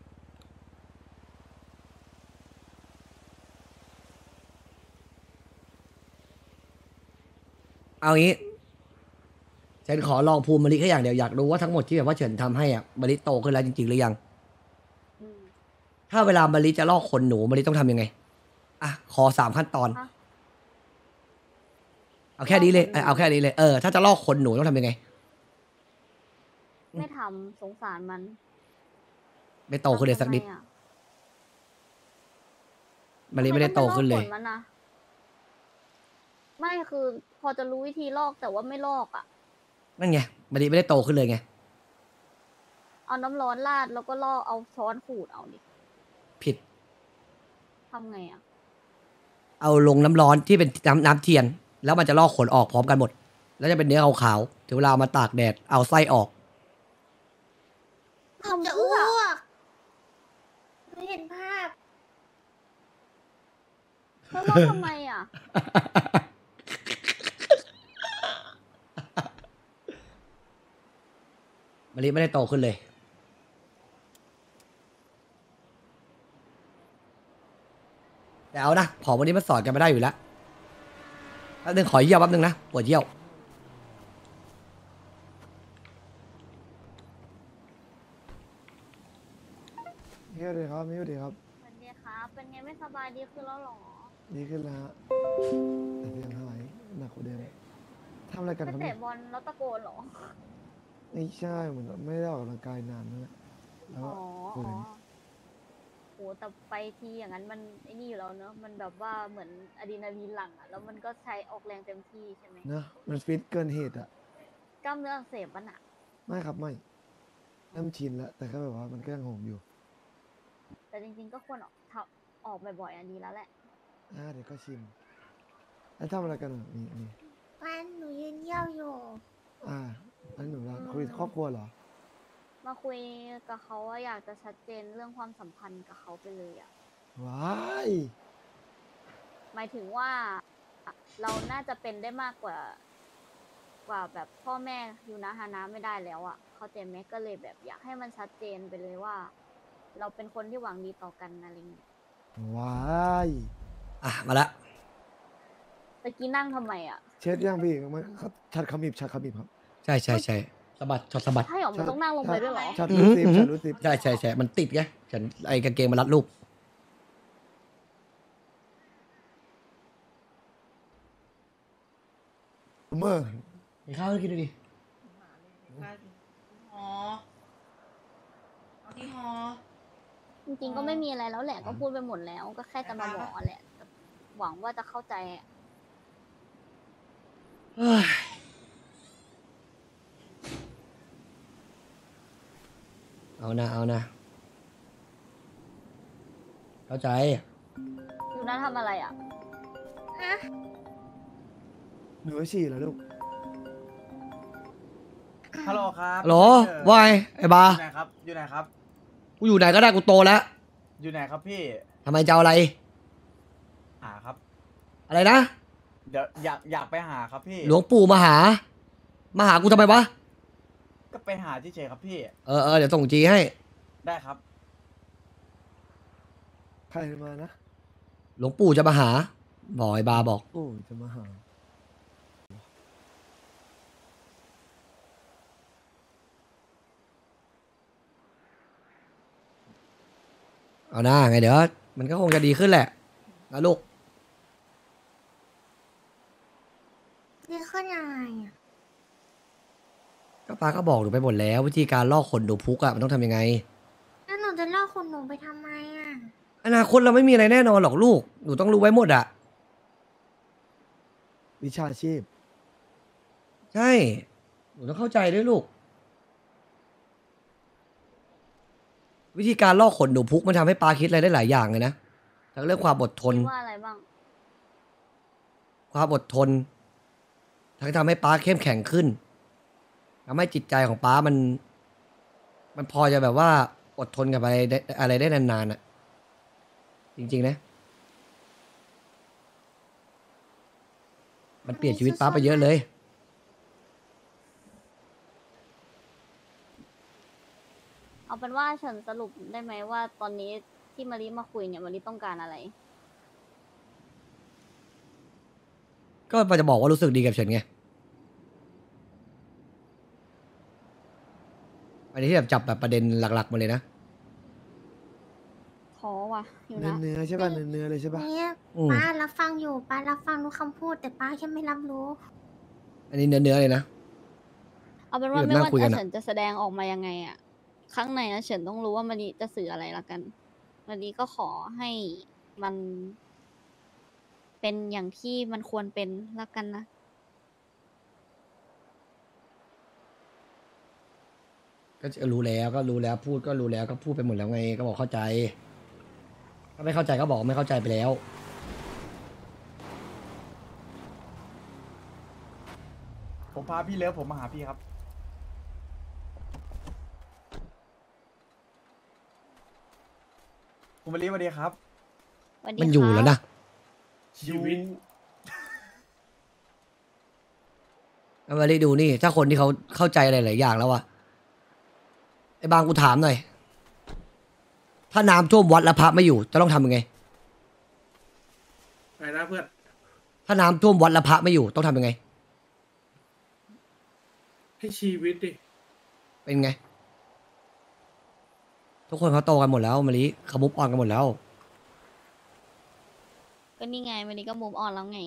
เอางี้ฉันขอลองภูมิมาริแค่อย่างเดียวอยากรู้ว่าทั้งหมดที่แบบว่าเฉินทำให้อ่ะมาริโตขึ้นแล้วจริงๆหรือยังอืมถ้าเวลามาริจะลอกขนหนูมาริต้องทำยังไง อ่ะ ขอสามขั้นตอนฮะเอาแค่นี้เลยลอกขนหนูเอาแค่นี้เลย เออ ถ้าจะลอกขนหนูต้องทำยังไงไม่ทำสงสารมันไม่โตขึ้นเลยสักนิดทำไมอะมาริไม่ได้โตขึ้นเลยทำไมต้องไปลอกขนมันนะไม่คือพอจะรู้วิธีลอกแต่ว่าไม่ลอกอ่ะนั่นไงมาริไม่ได้โตขึ้นเลยไงเอาน้ำร้อนราดแล้วก็ลอกเอาช้อนขูดเอาดิผิดทำไงอ่ะเอาลงน้ำร้อนที่เป็นน้ำน้ำเทียน แล้วมันจะลอกขนออกพร้อมกันหมด แล้วจะเป็นเนื้อขาวๆถึงเวลาเอามาตากแดด เอาไส้ออกทำจะเพื่อ้อวกไม่เห็นภาพแล้วลอกทำไมอ่ะมาริไม่ได้โตขึ้นเลย แต่เอานะผอมวันนี้มันสอนกันไม่ได้อยู่แล้วแป๊บนึงขอเยี่ยวแป๊บนึงนะปวดเยี่ยวมิวดีครับมิวดีครับสวัสดีครับ เป็นไงไม่สบายดีขึ้นแล้วเหรอดีขึ้นแล้วฮะแต่ยังหายหนักกว่าเดิมทำอะไรกันไปครับเตะเนี่ยบอลแล้วตะโกนเหรอไม่ใช่เหมือนไม่ได้ออกกำลังกายนานแล้วแหละแล้วอ๋อก็ฝือ๋อน โหแต่ไปทีอย่างนั้นมันไอ้นี่อยู่แล้วเนอะมันแบบว่าเหมือนอะดรีนาลีนหลั่งอะแล้วมันก็ใช้ออกแรงเต็มที่ใช่ไหมนะมันฟิตเกินเหตุอ่ะกล้ามเนื้ออักเสบมันอะไม่ครับไม่เริ่มชินแล้วแต่แค่แบบว่ามันก็ยังโหมอยู่แต่จริงๆก็ควรออกทำออกบ่อยๆอันนี้แล้วแหละอ่าเดี๋ยวก็ชินแล้วทำอะไรกันอ่ะนี่นี่บ้านหนูยืนเยี่ยวอยู่อ่าแล้วหนูล่ะคุยครอบครัวเหรอมาคุยกับเขาว่าอยากจะชัดเจนเรื่องความสัมพันธ์กับเขาไปเลยอะว้ายหมายถึงว่าเราน่าจะเป็นได้มากกว่ากว่าแบบพ่อแม่อยู่นะฮานะไม่ได้แล้วอ่ะเข้าใจไหมก็เลยแบบอยากให้มันชัดเจนไปเลยว่า เราเป็นคนที่หวังดีต่อกันอะไรเงี้ยว้ายอ่ะมาละตะกี้นั่งทำไมอ่ะเช็ดยังพี่มันเขาชัดขมิบชัดขมิบครับใช่ใช่ใช่สะบัดช็อตสะบัดให้หรอมันต้องนั่งลงไปด้วยเหรอชัดรูดซิปชัดรูดซิปใช่ใช่ใช่มันติดไงฉันไอ้กางเกงมันรัดรูปเมื่อมีข้าวให้กินดูดิหอเอาที่หอจริงๆก็ไม่มีอะไรแล้วแหละก็พูดไปหมดแล้ว ก็แค่จะมาบอกแหละแต่หวังว่าจะเข้าใจอะเฮ้ยเอานะเอานะเข้าใจอยู่นั่นทำอะไรอ่ะฮะหนูฉี่เหรอลูกฮัลโหลครับฮัลโหลวายไอ้บาอยู่ไหนครับ อยู่ไหนครับกูอยู่ไหนก็ได้กูโตแล้วอยู่ไหนครับพี่ทำไมจะเอาอะไรหาครับอะไรนะเดี๋ยวอยากอยากไปหาครับพี่หลวงปู่มาหา มาหากูทำไมวะก็ไปหาที่เฉยๆครับพี่เออเออเดี๋ยวส่งจีให้ได้ครับใครมานะหลวงปู่จะมาหา บอกไอ้บาบอกโอ้จะมาหาเอาหน้าไงเดี๋ยว มันก็คงจะดีขึ้นแหละนะลูกนี่ขึ้นยังไงอ่ะก็ป้าก็บอกหนูไปหมดแล้ว วิธีการลอกขนหนูพุกอะมันต้องทำยังไงแล้วหนูจะล่อคุณหนูไปทำไมอ่ะอนาคตเราไม่มีอะไรแน่นอนหรอกลูก หนูต้องรู้ไว้หมดอะวิชาชีพใช่ หนูต้องเข้าใจด้วยลูก วิธีการลอกขนหนูพุกมันทำให้ป้าคิดอะไรได้หลายอย่างเลยนะทั้งเรื่องความอดทนคิดว่าอะไรบ้างความอดทน ทั้งทำให้ป้าเข้มแข็งขึ้นทำให้จิตใจของป้ามัน มันพอจะแบบว่าอดทนกับอะไรได้อะไรได้นานๆอะจริงๆนะ มันเปลี่ยนชีวิตป้าไปเยอะเลยเอาเป็นว่าเฉินสรุปได้ไหมว่าตอนนี้ที่มารีมาคุยเนี่ยมารีต้องการอะไรก็จะบอกว่ารู้สึกดีกับเฉินไง อันนี้ที่แบบจับแบบประเด็นหลักๆมาเลยนะขอว่ะอยู่เนื้อนะเนื้อใช่ป่ะเนื้อเนื้อเลยใช่ป่ะเนี่ยอืมป้ารับฟังอยู่ป้ารับฟังรู้คำพูด แต่ป้าแค่ไม่รับรู้อันนี้เนื้อๆเลยนะเอาเป็นว่าที่แบบไม่นั่งว่าคุยกันอะเฉินจะแสดงออกมายังไงอะข้างในนะเฉินต้องรู้ว่ามารีจะสื่ออะไรละกันมารีก็ขอให้มัน เป็นอย่างที่มันควรเป็นละกันนะก็รู้แล้วก็รู้แล้วพูดก็รู้แล้วก็พูดไปหมดแล้วไงก็บอกเข้าใจ ถ้าไม่เข้าใจก็บอกไม่เข้าใจไปแล้วผมพาพี่เลิฟผมมาหาพี่ครับ คุณมารีสวัสดีครับสวัสดีมันอยู่ครับแล้วนะชีวิตเอามาได้ดูนี่ ถ้าคนที่เขาเข้าใจหลายๆอย่างแล้วอะไอ้บางกูถามหน่อย ถ้าน้ำท่วมวัดแล้วพระไม่อยู่จะต้องทำยังไงไปนะเพื่อนถ้าน้ำท่วมวัดแล้วพระไม่อยู่ต้องทำยังไงให้ชีวิตดิเป็นไง ทุกคนเขาโตกันหมดแล้วมาลิเขามุฟออนกันหมดแล้วก็นี่ไงมารีก็มูฟออนแล้วไง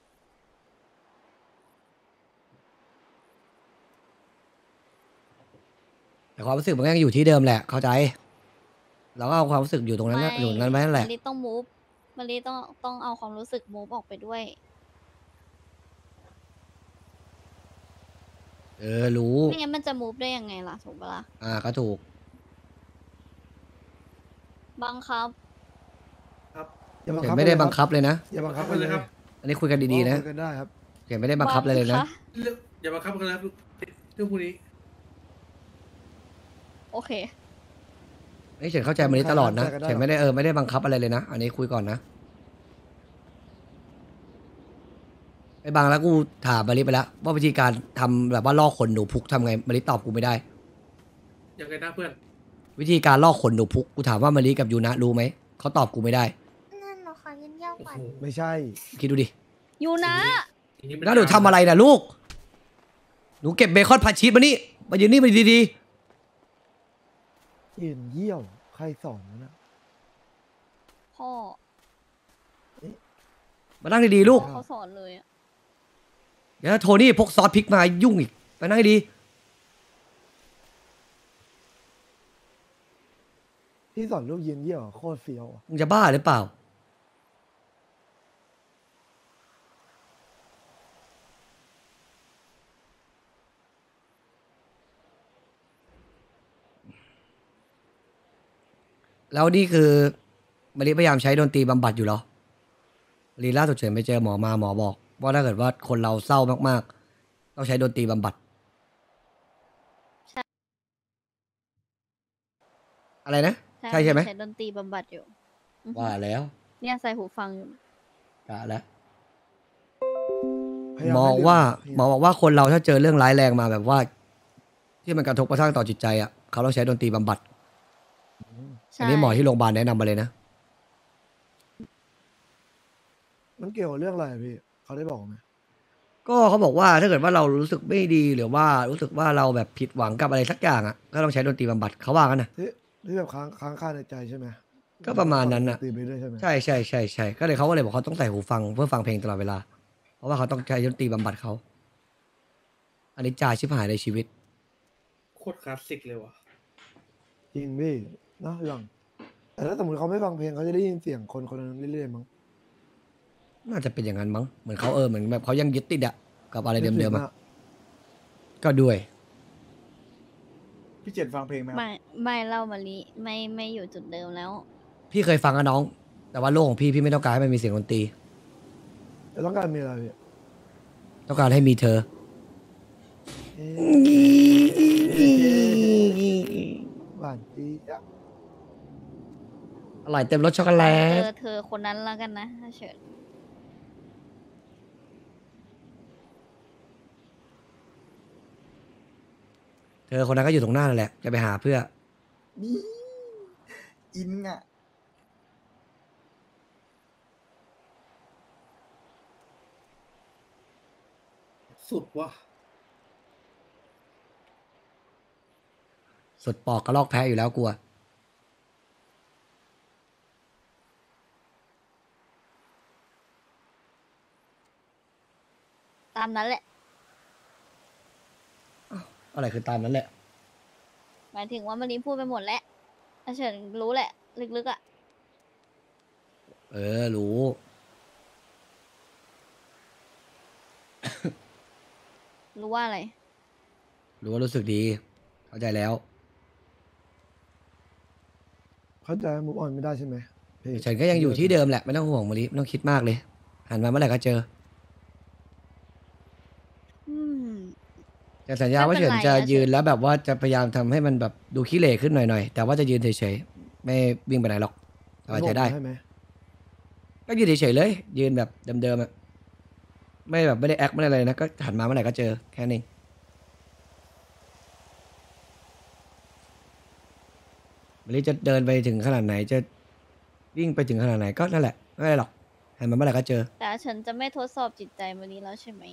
แต่ความรู้สึกมันก็ยังอยู่ที่เดิมแหละ เข้าใจ เราก็เอาความรู้สึกอยู่ตรงนั้นนะไม่อยู่ตรงนั้นไว้นั่นแหละมารีต้องมูฟมารีต้องต้องเอาความรู้สึกมูฟออกไปด้วยเออรู้ไม่งั้นมันจะมูฟได้ยังไงล่ะถูกปะล่ะอ่าก็ถูกบังคับอย่าบังเห็นคับไม่ได้เลยบังคับเลยนะอย่าบังคับไปเลยครับอันนี้คุยกันดีๆนะคุยกันได้ครับเห็นไม่ได้บังคับอะไรเลยนะบังคเรื่องอย่ามาคับกันนะเรื่องพวกนี้โอเคไอ้ยเฉินเข้าใจมาลิตลอดนะเฉินไม่ได้เออไม่ได้บังคับอะไรเลยนะ อันนี้คุยก่อนนะไปบางแล้วกูถามมาริไปแล้วว่าวิธีการทำแบบว่าล่อขนหนูพุกทำไงมาริตอบกูไม่ได้ยังไงนะเพื่อนวิธีการล่อขนหนูพุกกูถามว่ามาริกับยูนะรู้ไหมเขาตอบกูไม่ได้นั่นเหรอคะยันเย่าโอ้ก่อโหนไม่ใช่คิดดูดิอยู่นะอย่างนี้มัแล้วหนูทำอะไรนะลูกหนูเก็บเบคอนผัดชีสมานี่มายืนนี่มาดีเอ็นเยี่ยวใครสอนนะพ่อๆมานั่งดีๆลูกเขาสอนเลยอะเดี๋ยวถ้าโทนี่พกซอสพริกมายุ่งอีกไปนั่งให้ดีที่สอนลูกเย็นเยี่ยวโคตรเฟี้ยวอะมึงจะบ้าหรือเปล่าแล้วนี่คือมาริพยายามใช้ดนตรีบำบัดอยู่เหรอมาริล่าสุดเฉินไปเจอหมอมาหมอบอก ว่าถ้าเกิดว่าคนเราเศร้ามากๆต้องใช้ดนตรีบำบัด อะไรนะ ใช่ใช่ไหมใช้ดนตรีบำบัดอยู่อือฮึว่าแล้วเนี่ยใส่หูฟังอยู่กะแล้วพยายหมอให้เรียนว่าพี่หมอบอกว่าคนเราถ้าเจอเรื่องร้ายแรงมาแบบว่า ที่มันกระทบกระทั่งต่อจิตใจอ่ะเขาต้องใช้ดนตรีบำบัดใช่อันนี้หมอที่โรงพยาบาลแนะนำมาเลยนะมันเกี่ยวกับเรื่องอะไรอะพี่เขาได้บอกไหมก็เขาบอกว่าถ้าเกิดว่าเรารู้สึกไม่ดีหรือว่ารู้สึกว่าเราแบบผิดหวังกับอะไรสักอย่างอ่ะก็ต้องใช้ดนตรีบำบัดเขาว่ากันนะที่ที่แบบค้างค้างคาในใจใช่ไหมก็ประมาณนั้นน่ะตีไปด้วยใช่ไหมใช่ใช่ใช่ใช่ก็เลยเขาก็เลยบอกเขาต้องใส่หูฟังเพื่อฟังเพลงตลอดเวลา เพราะว่าเขาต้องใช้ดนตรีบำบัดเขาอันนี้จ่ายชิบหายในชีวิตโคตรคลาสสิกเลยว่ะจริงพี่เนอะเรื่องแต่ถ้าสมมติเขาไม่ฟังเพลงเขาจะได้ยินเสียงคนคนนั้นเรื่อยๆมั้งน่าจะเป็นอย่างนั้นมั้งเหมือนเขาเออเหมือนแบบเขายังยึดติดอะกับอะไรเดิมๆอะอะก็ด้วยพี่เจนฟังเพลงไหมครับไม่ไม่เล่ามาลิไม่ไม่อยู่จุดเดิมแล้วพี่เคยฟังอะน้อง แต่ว่าโลกของพี่พี่ไม่ต้องการให้มันมีเสียงดนตรีแต่ต้องการมีอะไรพี่ต้องการให้มีเธอเอ๊ะหวานจีอะอร่อยเต็มรสช็อกโกแลเจตอเธอคนนั้นแล้วกันนะถ้าเฉินเธอคนนั้นก็อยู่ตรงหน้านั่นแหละจะไปหาเพื่อนี่อินอ่ะสุดว่ะสุดปอกกระลอกแพ้อยู่แล้วกลัวตามนั้นแหละอะไรคือตามนั้นแหละหมายถึงว่ามาลิพูดไปหมดแล้วถ้าเฉินรู้แหละ ลึกๆอ่ะเออ รู้รู้ว่าอะไรรู้ว่ารู้สึกดี เข้าใจแล้วเข้าใจมุกออนไม่ได้ใช่ไหมพี่ฉันก็ยังอยู่ที่เดิมแหละไม่ต้องห่วงมาลิไม่ต้องคิดมากเลย หันมาเมื่อไหร่ก็เจออืมแต่สัญญาว่าไม่เฉิเป็นนไรจะนะยืนเฉินแล้วแบบว่าจะพยายามทำให้มันแบบดูขี้เหร่ขึ้นหน่อยๆแต่ว่าจะยืนเฉยๆไม่วิ่งไปไหนหรอกสบายใจได้ใช่ไหมก็ยืนเฉยๆเลย ยืนแบบเดิมๆอะไม่แบบไม่ได้แอคไม่ได้อะไรนะก็หันมาเมื่อไหร่ก็เจอแค่นี้วันนี้จะเดินไปถึงขนาดไหนจะวิ่งไปถึงขนาดไหนก็นั่นแหละไม่ได้หรอกหันมาเมื่อไหร่ก็เจอแต่เฉินจะไม่ทดสอบจิตใจมาลิแล้วใช่ไหม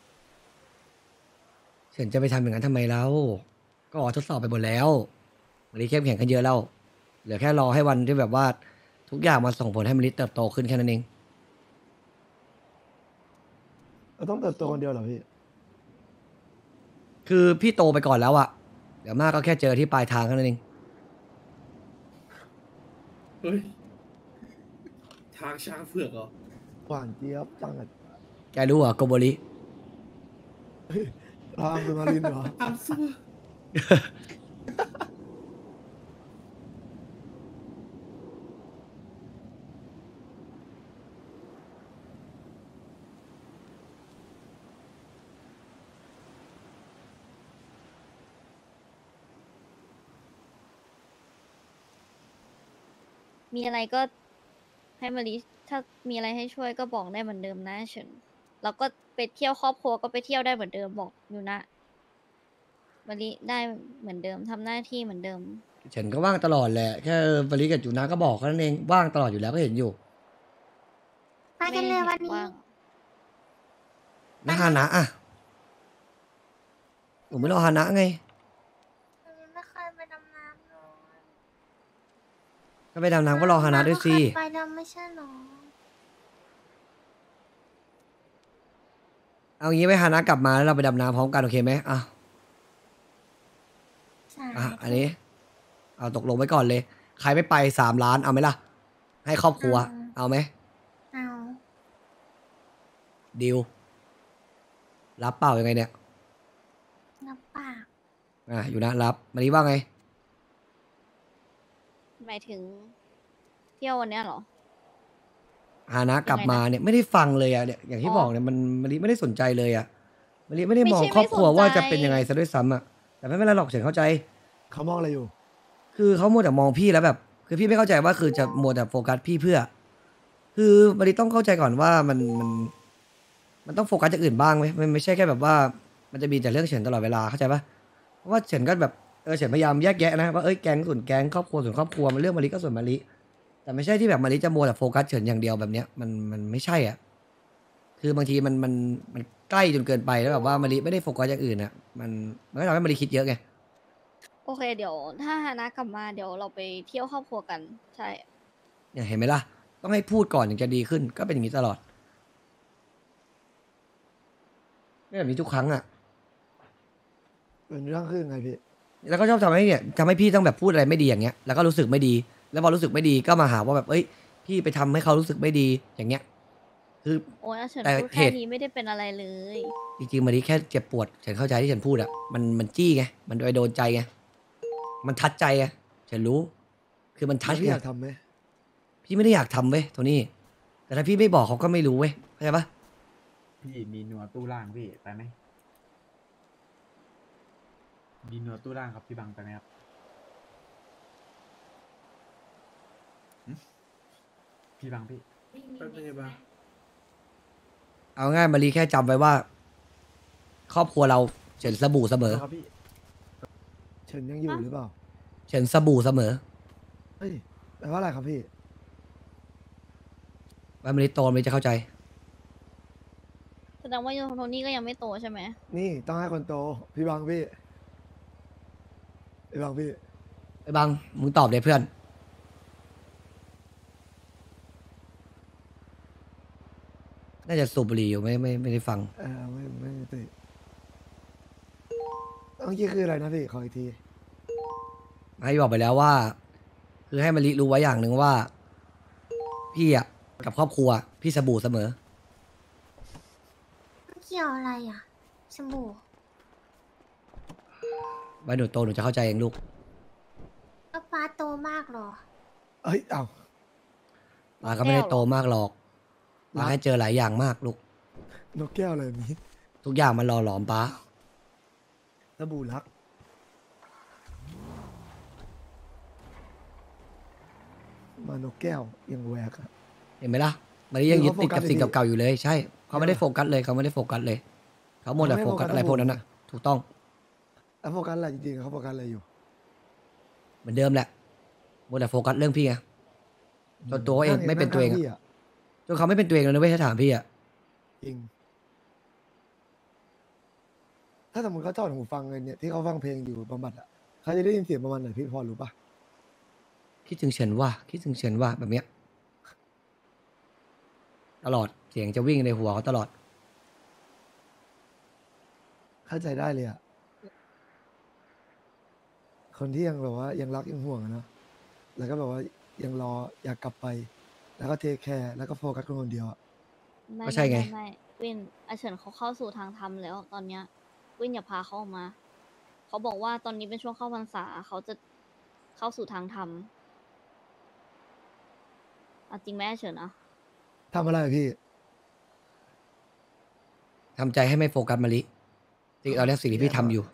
เฉินจะไปทำอย่างนั้นทำไมแล้วก็ออกทดสอบไปหมดแล้ววันนี้เข้มแข็งกันเยอะแล้วเหลือแค่รอให้วันที่แบบว่าทุกอย่างมันส่งผลให้มะลิเติบโตขึ้นแค่นั้นเองเราต้องเติบโตคนเดียวเหรอพี่คือพี่โตไปก่อนแล้วอะเดี๋ยวมากก็แค่เจอที่ปลายทางแค่นั้นเองเฮ้ย ทางช้างเผือกเหรอหวานเจี๊ยบจังอะแกรู้เหรอโกโบริรามเป็นมารินเหรออ้ามซัวมีอะไรก็ให้มาลิถ้ามีอะไรให้ช่วยก็บอกได้เหมือนเดิมนะเฉินแล้วก็ไปเที่ยวครอบครัวก็ไปเที่ยวได้เหมือนเดิมบอกอยู่นะมาริได้เหมือนเดิมทำหน้าที่เหมือนเดิมเฉินก็ว่างตลอดแหละแค่บริกับจูนาก็บอกแค่นั้นเองว่างตลอดอยู่แล้วก็เห็นอยู่ไปกันเลยวันนี้ว่างนะฮานะอ่ะหนูไม่รอฮานะไงไม่เคยไปดำน้ำเลยก็ไปดำน้ำก็รอฮานะด้วยสิไปดำไม่ใช่หรอเอางี้ไว้ฮานะกลับมาแล้วเราไปดำน้ำพร้อมกันโอเคไหมอ่ะใช่อ่ะอันนี้ เอาตกลงไว้ก่อนเลย ใครไม่ไปสามล้านเอาไหมล่ะ ให้ครอบครัว เอาไหมเอาดิวรับเปล่ายังไงเนี่ยน้ำปากอ่ะอยู่นะรับมารีว่าไงหมายถึง เที่ยววันเนี้ยเหรอฮานะกลับมาเนี่ยไม่ได้ฟังเลยอ่ะเนี่ยอย่างที่อ๋อบอกเนี่ยมันมารีไม่ได้สนใจเลยอ่ะมารีไม่ได้ไม่มองใช่ครอบครัวไม่สนใจว่าจะเป็นยังไงซะด้วยซ้ำอ่ะแต่ไม่เป็นไรหรอกเฉินเข้าใจเขามองอะไรอยู่คือเขามัวแต่มองพี่แล้วแบบ คือพี่ไม่เข้าใจว่าคือจะมัวแต่โฟกัสพี่เพื่อ คือมารีต้องเข้าใจก่อนว่ามันมัน มันต้องโฟกัสจากอื่นบ้างไหมมันไม่ใช่แค่แบบว่า มันจะมีแต่เรื่องเฉินตลอดเวลาเข้าใจปะเพราะว่าเฉินก็แบบเออเฉินพยายามแยกแยะนะว่าเอ้ยแก๊งส่วนแก๊งครอบครัวส่วนครอบครัวมันเรื่องมารีก็ส่วนมารีแต่ไม่ใช่ที่แบบมารีจะมัวแต่โฟกัสเฉินอย่างเดียวแบบเนี้ยมันมันไม่ใช่อ่ะ คือบางทีมันมันมันใกล้จนเกินไปแล้วแบบว่ามารีไม่ได้โฟกัสอย่างอื่นอ่ะมันมันก็ทำให้มารีคิดเยอะไงโอเค เดี๋ยว ถ้าฮานะกลับมาเดี๋ยวเราไปเที่ยวครอบครัวกัน ใช่เนี่ยเห็นไหมล่ะ ต้องให้พูดก่อนถึงจะดีขึ้น ก็เป็นอย่างนี้ตลอดไม่แบบนี้ทุกครั้งอ่ะเป็นเรื่องขึ้นไงพี่แล้วก็ชอบทำให้เนี่ยทำให้พี่ต้องแบบพูดอะไรไม่ดีอย่างเงี้ย แล้วก็รู้สึกไม่ดี แล้วพอรู้สึกไม่ดีก็มาหาว่าแบบเอ้ย พี่ไปทำให้เขารู้สึกไม่ดีอย่างเงี้ย คือโอ้ยอาเฉินแต่พูดเหแค่ตุนี้ไม่ได้เป็นอะไรเลยจริงๆมารีแค่เจ็บปวดฉันเข้าใจที่ฉันพูดอ่ะมันมันจี้ไงมันไปโดนใจไงมันทัดใจไงฉันรู้ คือมันทัดพี่ไงอยากทำไหมพี่ไม่ได้อยากทำเว้ยโทนี่แต่ถ้าพี่ไม่บอกเขาก็ไม่รู้เว้ยเข้าใจปะพี่มีนัวตู้ล่างพี่ไปไหมมีนัวตู้ล่างครับพี่บังไปไหมครับหึพี่บังพี่แป๊บนึงไอ้บ้าเอาง่ายมารีแค่จำไว้ว่า ครอบครัวเราเฉินสบู่เสมอครับพี่เฉินยังอยู่หรือเปล่าเฉินสบู่เสมอเฮ้ยแปลว่าอะไรครับพี่ว่ามารีโตมารีจะเข้าใจแสดงว่าโยโทนี่ก็ยังไม่โตใช่ไหมนี่ต้องให้คนโต พี่บังพี่ พี่บังพี่ไอ้บังมึงตอบเลยเพื่อน น่าจะสูบบุหรี่อยู่ไม่ไม่ไม่ได้ฟังเออไม่ไม่ไม่ติเมื่อกี้คืออะไรนะพี่ ขออีกทีให้บอกไปแล้วว่า คือให้มารีรู้ไว้อย่างหนึ่งว่า พี่อะกับครอบครัว พี่สบู่เสมอเกี่ยวอะไรอ่ะสบู่ไว้หนูโตหนูจะเข้าใจเองลูกก็ป้าโตมากเหรอเอ้ย เอ้าปาก็ไม่ได้โตมากหรอกปาแค่เจอหลายอย่างมากลูกนกแก้วอะไรแบบนี้ทุกอย่างมันหล่อหลอมป้าสบู่รัก มานกแก้วยังแหวกอะเห็นไหมล่ะมารียังยึดติดกับคือเขาโฟกัสสิ่งดีๆเก่าๆอยู่เลย ใช่ เขาไม่ได้โฟกัสเลยเขาไม่ได้โฟกัสเลย เขาโมวแต่เขาไม่โฟกัสโฟกัสอะไรสบู่พวกนั้นนะถูกต้องแล้วโฟกัสอะไรจริงๆเขาโฟกัสอะไรอยู่เหมือนเดิมแหละโมวแต่โฟกัสเรื่องพี่ไง จนตัวเขาเองไม่เป็นตัวเองอะนั่ข้าพี่ะจนเขาไม่เป็นตัวเองเลยนะเว้ยถ้าถามพี่อะจริง ถ้าสมมติเขาถอดหูฟังเลยเนี่ยที่เขาฟังเพลงอยู่บำบัดอ่ะเขาจะได้ยินเสียงประมาณไหนพี่พอรู้ปะคิดถึงเฉินว่า คิดถึงเฉินว่าแบบเนี้ย ตลอดเสียงจะวิ่งในหัวเขาตลอดเข้าใจได้เลยอ่ะ คนที่ยังแบบว่ายังรักยังห่วงอะเนอะแล้วก็แบบว่ายังรออยากกลับไป แล้วก็เทคแคร์แล้วก็โฟกัสคนคนเดียวอ่ะไม่ก็ใช่ไงม่ม่วินอาเฉินเขาเข้าสู่ทางธรรมแล้วตอนเนี้ยวินอย่าพาเขาออกมา เขาบอกว่าตอนนี้เป็นช่วงเข้าพรรษาเขาจะเข้าสู่ทางธรรมเอาจริงไหมอาเฉินอะทำอะไรอะพี่ทำใจให้ไม่โฟกัสมาลิสิ่งตอนนี้สิ่งที่พี่ทำอยู่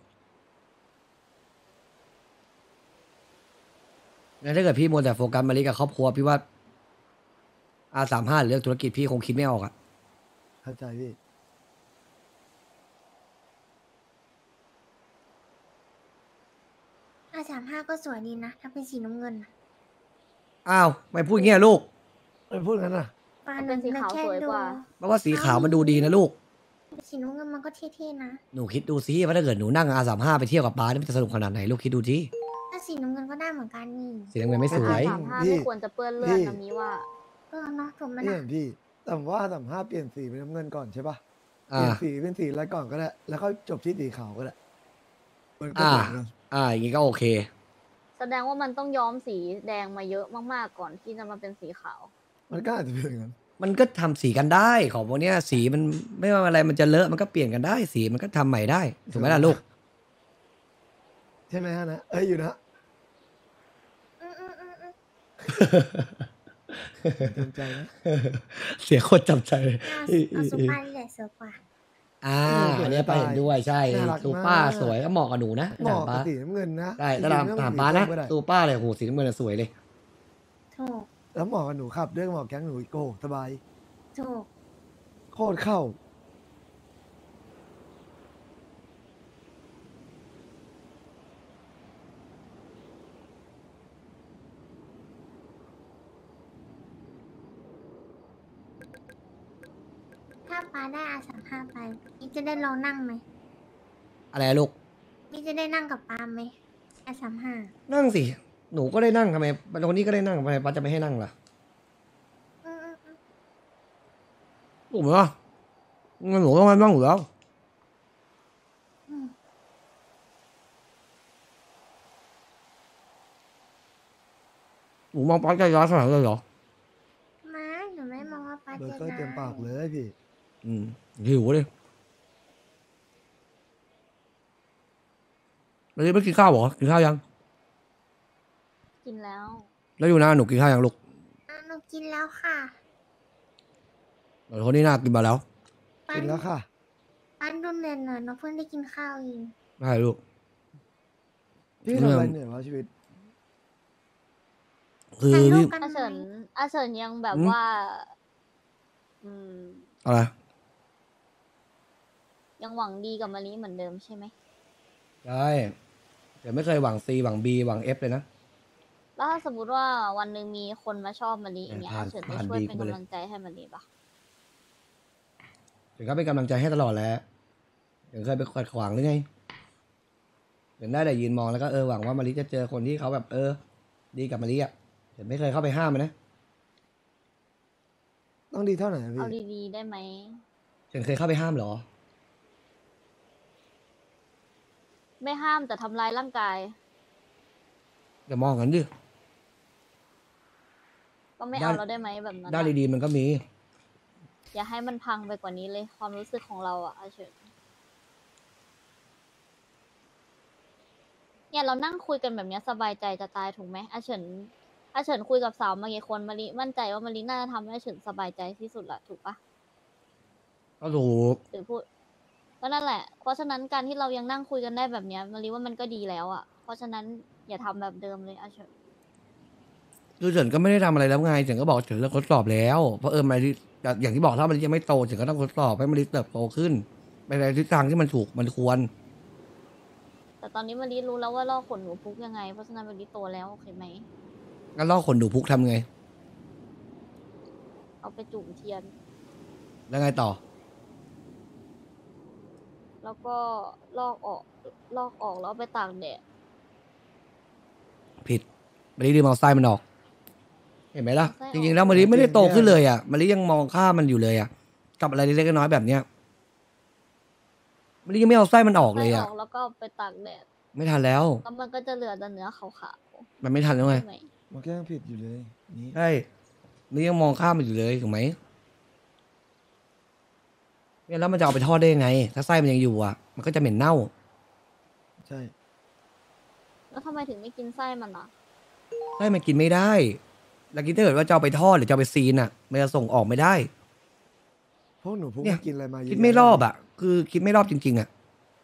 แล้วถ้าเกิดพี่มัวแต่โฟกัสมาลิกับครอบครัวพี่ว่าอาสามห้าเรื่องธุรกิจพี่คงคิดไม่ออกอะเข้าใจพี่อาสามห้าก็สวยดีนะ ถ้าเป็นสีน้ำเงินน่ะอ้าวไม่พูดอย่างเงี้ยลูกไม่พูดงั้นน่ะปลามันหเป็นสีนึกขาวแค่สวยดูกว่าเพราะว่าสีขาวมันดูดีนะลูกสีน้ำเงินมันก็เท่ๆนะหนูคิดดูซิว่าถ้าเกิดหนูนั่งอาสามห้าไปเที่ยวกับป้านี่มันจะสนุกขนาดไหนลูกคิดดูทีถ้าสีน้ำเงินก็ได้เหมือนกันนี่สีน้ำเงินไม่สวยสามห้าพี่ไม่ควรจะเปื้อนเลือดพี่นะมีว่าเออเนาะถูกไหมนี่นะเห็นพี่แต่ผมว่าสามห้าเปลี่ยนสีเป็นน้ำเงินก่อนใช่ปะเปอ่าลี่ยนสีเป็นสีอะไรก่อนก็ได้ แล้วก็จบที่สีขาวก็ได้มันก็อ่าสวยนะอ่าอย่างงี้ก็โอเคแสดงว่ามันต้องย้อมสีแดงมาเยอะมากๆก่อนที่จะมาเป็นสีขาวมันก็อาจจะเป็นอย่างนั้นมันก็ทำสีกันได้ของพวกเนี้ยสีมันไม่ว่าอะไรมันจะเลอะมันก็เปลี่ยนกันได้สีมันก็ทำใหม่ได้ถูกไหมล่ะลูกใช่ไหมฮะนะ เอ้ยอยู่นะอืมอืมอืมอืมจำใจนะเสียคนจำใจเอาเอาสุภาพนี่แหละสวยกว่าอ่าอันนี้ไปาเห็นด้วยใช่น่ารักตูมากป้าสวยก็เหมาะกับหนูนะเหมาะป้ากับสีน้ำเงินนะได้ถ้าจตามริงๆถามสีป้านะส้มก็ได้ตูป้าเลยโหสีน้ำเงินนะสวยเลยถูกแล้วเหมาะกับหนูขับด้วยเหมาะกับแก๊งหนูอีกโก้สบายถูกโคตรเข้าถ้าปลาได้อาสามห้าไปนี่จะได้ลองนั่งไหมอะไรอะลูกนี่จะได้นั่งกับปลาไหมอาสามห้านั่งสิหนูก็ได้นั่งทำไมคนนี้ก็ได้นั่งทำไมป้าจะไม่ให้นั่งล่ะอืมอืมอืมถูกไหมล่ะงั้นหนูต้องให้นั่งอยู่แล้วอืมหนูมองป้าใจร้ายขนาดนั้นเลยเหรอมาหนูไม่มองว่าปลาเบอจะร์เกอร์เต็มปากเลยพี่อืมหิวเลยวันนี้ไม่กินข้าวเหรอกินข้าวยังกินแล้วแล้วอยู่นะหนูกินข้าวยังลูกอ่ะหนูกินแล้วค่ะเดี๋ยวคนนี้น่ากินมาแล้วปลากินแล้วค่ะปลาดุนเด่นหน่อยหนูเพิ่งได้กินข้าวเองได้ลูกพี่เรื่ทำองอะไรเหนื่อยวะชีวิตคือถ่ายรูนี่ปกันอาไหมเฉินอาเฉินยังแบบอืมว่า อืมอะไรยังหวังดีกับมะลิเหมือนเดิมใช่ไหมใช่แต่ไม่เคยหวัง C หวัง B หวัง F เลยนะแล้วถ้าสมมติว่าวันหนึ่งมีคนมาชอบมะลิอย่างเงี้ยผ่านอาเฉินจะผ่านช่วยดีเป็นไปเลยกำลังใจให้มะลิปะถึงก็เป็นกำลังใจให้ตลอดแหล้วถึงเคยไปขัดขวางหรือไงถึงได้แต่ยืนมองแล้วก็เออหวังว่ามาริจะเจอคนที่เขาแบบเออ ดีกับมาริอ่ะแต่ไม่เคยเข้าไปห้ามมันนะต้องดีเท่าไหร่อะพี่เอาดีๆได้ไหมถึงเคยเข้าไปห้ามเหรอไม่ห้ามแต่ทำร้ายร่างกายอย่ามองกันดิก็ไม่ด้าเอานเราได้ไหมแบบนั้นด้านอะดีๆมันก็มีอย่าให้มันพังไปกว่านี้เลยความรู้สึกของเราอะอาเฉินเนี่ยเรานั่งคุยกันแบบเนี้ยสบายใจจะตายถูกไหมอาเฉินอาเฉินคุยกับสาวมากี่คนมะลิมั่นใจว่ามาริน่าจะทำให้อาเฉินสบายใจที่สุดละถูกปะก็ถูกหรือพูดก็นั่นแหละ เพราะฉะนั้นการที่เรายังนั่งคุยกันได้แบบเนี้ยมาริว่ามันก็ดีแล้วอะเพราะฉะนั้นอย่าทำแบบเดิมเลยอาเฉินคือเฉินก็ไม่ได้ทำอะไรแล้วไงเฉินก็บอกเฉินเลิกทดสอบแล้วเพราะเออมาริอย่างที่บอกถ้ามันยังไม่โตเฉินก็ต้องทดสอบให้มันเติบโตขึ้นไปในทิศทางที่มันถูกมันควรแต่ตอนนี้มาริรู้แล้วว่าลอกขนหนูพุกยังไง เพราะฉะนั้นมาริโตแล้วโอเคไหมงั้นลอกขนดูพุกทำไงเอาไปจุ่มเทียนแล้วไงต่อแล้วก็ลอกออกลอกออกแล้วเอาไปตากแดดผิดมาริลืมเอาไส้มันออก เห็นไหมล่ะ จริงๆแล้วมาริไม่ได้โตขึ้นเลยอ่ะมาริยังมองข้ามมันอยู่เลยอ่ะกับอะไรเล็กๆน้อยๆแบบเนี้ยมาริยังไม่เอาไส้มันออกเลยไส้อ่ะออกแล้วก็เอาไปตากแดดไม่ทันแล้วแล้วมันก็จะเหลือแต่เนื้อขาวมันไม่ทันแล้วๆไงใช่ไหมมันก็ยังผิดอยู่เลยนี่ใช่มาริยังมองข้ามมันอยู่เลยถูกไหมเนี่ยแล้วมันจะเอาไปทอดได้ยังไง ถ้าไส้มันยังอยู่อ่ะ มันก็จะเหม็นเน่าใช่แล้วทำไมถึงไม่กินไส้มันอ่ะไส้มันกินไม่ได้ แล้วกินถ้าเกิดว่าจะเอาไปทอดหรือจะเอาไปซีนอ่ะ มันจะส่งออกไม่ได้พวกหนูพวกเนี่ยกินอะไรมาเยอะคิดไม่รอบแยะอ่ะ คือคิดไม่รอบจริงๆอ่ะ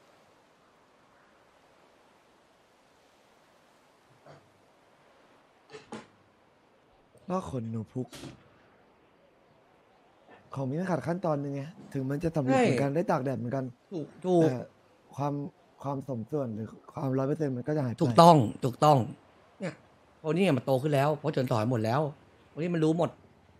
ลอกขนหนูพุก ของมีไม่ขาดขั้นตอนหนึงไงถึงมันจะสำเร็จใช่เหมือนกันได้ตากแดดเหมือนกันถูกถูกแต่ความความสมส่วนหรือความร้อยเปอร์เซ็นต์มันก็จะหายไปถูกต้องถูกต้อง เนี่ยโทนี่มันโตขึ้นแล้วเพราะเฉินสอนหมดแล้วโทนี่มันรู้หมด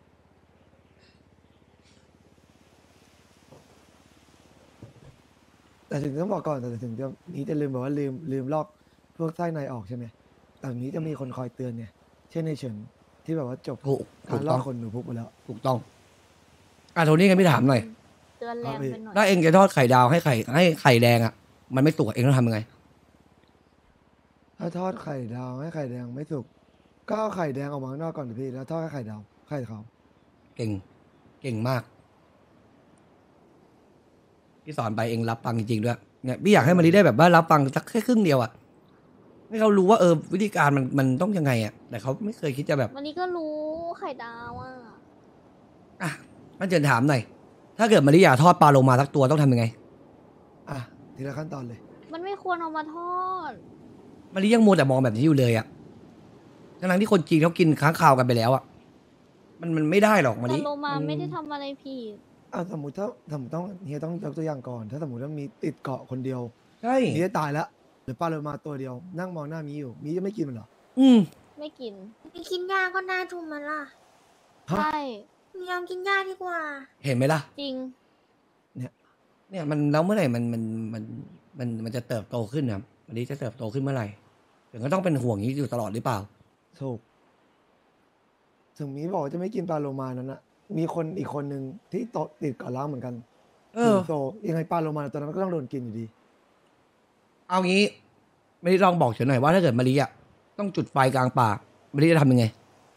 แต่ถึงต้องบอกก่อนแต่ถึงจะนี้จะลืมแบบว่าลืมลืมลอกพวกไส้ในออกใช่ไหมแต่นี้จะมีคนคอยเตือนเนี่ยเช่นในเฉินที่แบบว่าจบถูกถูการกลต้ออก งคนหนูพุกไปแล้วถูกต้องอ่ะโทนี่กันไม่ถามหน่อยเตือนแรงไปหน่อยถ้าเองจะทอดไข่ดาวให้ไข่ให้ไข่แดงอ่ะมันไม่สุกอะเองต้องทำยังไงถ้าทอดไข่ดาวให้ไข่แดงไม่สุกก็เอาไข่แดงออกมาข้างนอกก่อนดิพี่แล้วทอดให้ไข่ดาวไข่ขาวเก่ง เก่งมาก พี่สอนไปเองรับฟังจริงๆด้วย เนี่ยพี่อยากให้มารีได้แบบว่ารับฟังสักแค่ครึ่งเดียวอะให้เขารู้ว่าเออวิธีการมันมันต้องยังไงอะแต่เขาไม่เคยคิดจะแบบวันนี้ก็รู้ไข่ดาวอ่ะอ่ะงั้นเจินถามหน่อย ถ้าเกิดมารีอยากทอดปลาโลมาสักตัวต้องทำยังไงอ่ะทีละขั้นตอนเลยมันไม่ควรเอามาทอดมารียังมัวแต่มองแบบนี้อยู่เลยอะทั้งๆที่คนจีนเขากินค้างคาวกันไปแล้วอะมันมันไม่ได้หรอกมาแต่รีโลมาไม่ได้ทำอะไรผิดอ่ะสมมติถ้าสมมติต้องเฮียต้องยกตัวอย่างก่อน ถ้าสมมติว่ามีติดเกาะคนเดียวใช่มีจะตายแล้วหรือปลาโลมาตัวเดียว นั่งมองหน้ามีอยู่ มีจะไม่กินมันเหรออืมไม่กินไปกินยาก็ได้ถูกไหมล่ะฮะใช่ยอมกินยาดีกว่าเห็นไหมล่ะจริงเนี่ยมันแล้วเมื่อไหร่มันมันมันมันมันจะเติบโตขึ้นครับวันนี้จะเติบโตขึ้นเมื่อไหร่ถึงก็ต้องเป็นห่วงอย่างนี้อยู่ตลอดหรือเปล่าถูก ถึงมีบอกว่าจะไม่กินปลาโลมานั้นนะมีคนอีกคนหนึ่งที่โตติดเกาะล้างเหมือนกันเออโซยังไงปลาโลมาตัวนั้นมันก็ต้องโดนกินอยู่ดีเอางี้ไม่ได้ลองบอกเฉยหน่อยว่าถ้าเกิดมารีอ่ะต้องจุดไฟกลางป่ามารีจะทำยังไง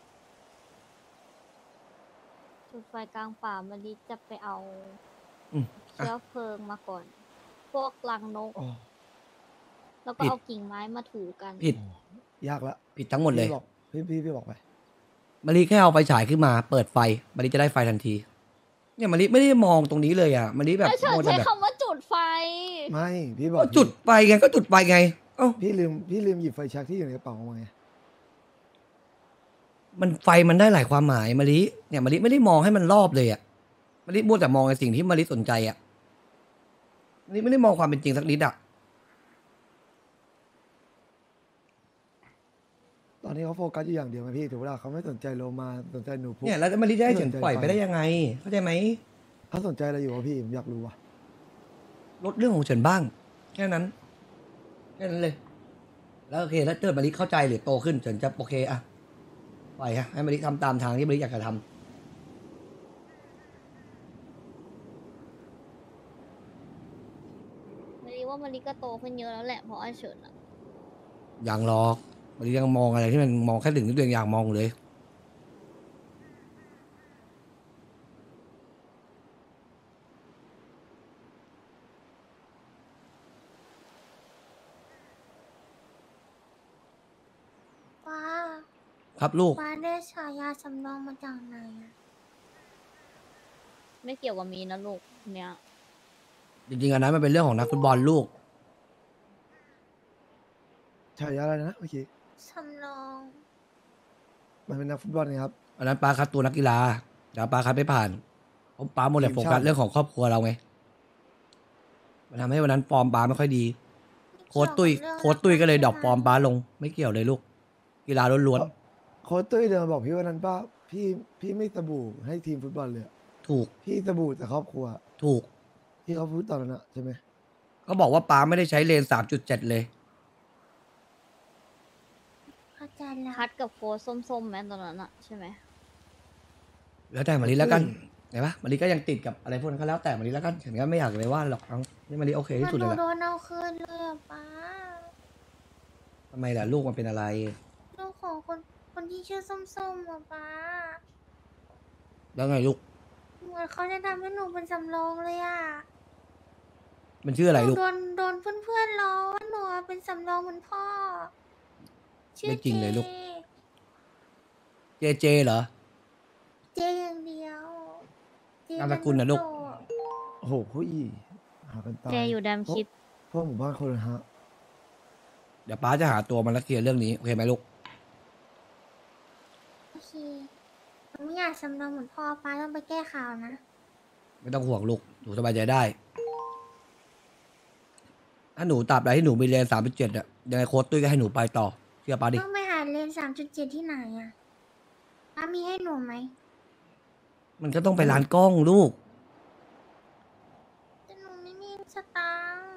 จุดไฟกลางป่ามันดีจะไปเอาอืมอ่ะเชื้อเพลิงมาก่อน พวกรังนกอ๋อแล้วก็ผิดเอากิ่งไม้มาถูกันผิดยากละผิดทั้งหมดเลยพี่บอกพี่พี่พี่บอกไปมารีแค่เอาไฟฉายขึ้นมาเปิดไฟมารีจะได้ไฟทันที เนี่ยมารีไม่ได้มองตรงนี้เลยอ่ะมารีแบบไม่เชิญโมวแต่ใช้แบบคำว่าจุดไฟไม่พี่บอกก็จุดไฟไงก็จุดไฟไงเอ้าพี่ลืมพี่ลืมหยิบไฟแช็กที่อยู่ในกระเป๋าออกมาไงมันไฟมันได้หลายความหมายมารีเนี่ยมารีไม่ได้มองให้มันรอบเลยอ่ะมารีมัวแต่มองในสิ่งที่มารีสนใจอ่ะมารีไม่ได้มองความเป็นจริงสักนิดอ่ะตอนนี้เขาโฟกัสอยู่อย่างเดียวไงพี่ถือว่าเขาไม่สนใจโลมาสนใจหนูพุกเนี่ยแล้วมารีจะให้เฉินไม่สนใจปล่อยไฟไปได้ยังไงเข้าใจไหมเขาสนใจอะไรอยู่วะพี่ผมอยากรู้ว่ะลดเรื่องของเฉินบ้าง แค่นั้น แค่นั้นเลย แล้วโอเคแล้วเกิดมาริเข้าใจหรือโตขึ้นเฉินจะโอเคอะปล่อยฮะให้มาริทำตามทางที่มาริอยากจะทำมารีว่ามารีก็โตขึ้นเยอะแล้วแหละเพราะอาเฉินอะอย่างหรอกมาริยังมองอะไรที่มันมองแค่ถึงที่ตัวเองอยากมองเลยว้าครับลูกว้าได้ฉายาสำรองมาจากไหนอะไม่เกี่ยวกับมีนะลูกเนี่ยจริงๆอันนั้นมันเป็นเรื่องของนักฟุตบอลลูกฉายาอะไรนะเมื่อกี้สำรองมันเป็นนักฟุตบอลไงครับอันนั้นปาคัดตัวนักกีฬาเดี๋ยวปาคัดไม่ผ่านเพราะปาโมเลทีมโฟชาติกัสเรื่องของครอบครัวเราไงมันทำให้วันนั้นฟอร์มปาไม่ค่อยดี โค้ชตุ้ยโค้ชตุ้ยก็เลยดรอปฟอร์มปาลง ไม่เกี่ยวเลยลูก กีฬาล้วนโค้ชตุ้ยเดินมาบอกพี่วันนั้นป้าพี่พี่ไม่สบู่ให้ทีมฟุตบอลเลยอะๆถูกพี่สบู่แต่ครอบครัวถูกที่เขาพูดตอนนั้นอะใช่ไหมเขาบอกว่าปาไม่ได้ใช้เลนสามจุดเจ็ดเลยเข้าใจแล้วคัดกับโฟสส้มๆแม้ตอนนั้นอะใช่ไหมแล้วแต่มาริแล้วกันไหนปะมาริก็ยังติดกับอะไรพวกนั้นก็แล้วแต่มาริแล้วกันฉันก็ไม่อยากเลยว่าหรอกเอานี่มาริโอเคที่สุดเลยมันล่ะโดนเอาคืนเลยอะป้าทำไมล่ะลูกมันเป็นอะไรลูกของคนคนที่ชื่อส้มๆอะป้าแล้วไงลูกเหมือนเขาจะทำให้หนูเป็นสำรองเลยอะมันชื่ออะไรหนูลูกโดนโดนเพื่อนๆล้อว่าหนูอะเป็นสำรองเหมือนพ่อ ชื่อไม่จริงเลยลูกเจเจเจเหรอเจอย่างเดียวเจนามสกุลน่ะลูกโตโอ้โหเขาอีหากันตายเจอยู่แดมคิดพวกหมู่บ้านคนละฮะเดี๋ยวป้าจะหาตัวมันแล้วเคลียร์เรื่องนี้โอเคไหมลูกโอเคหนูไม่อยากสำรองเหมือนพ่อป้าต้องไปแก้ข่าวนะไม่ต้องห่วงลูกหนูสบายใจได้ถ้าหนูตราบใดที่หนูมีเรียนสามเจ็ดอะยังไงโค้ดตุ้ยก็ให้หนูไปต่อเชื่อป้าดิต้องไปหาเลนสามจุดเจ็ดที่ไหนอ่ะป้ามีให้หนูไหมมันก็ต้องไปร้านกล้องลูกแต่หนูไม่มีสตังค์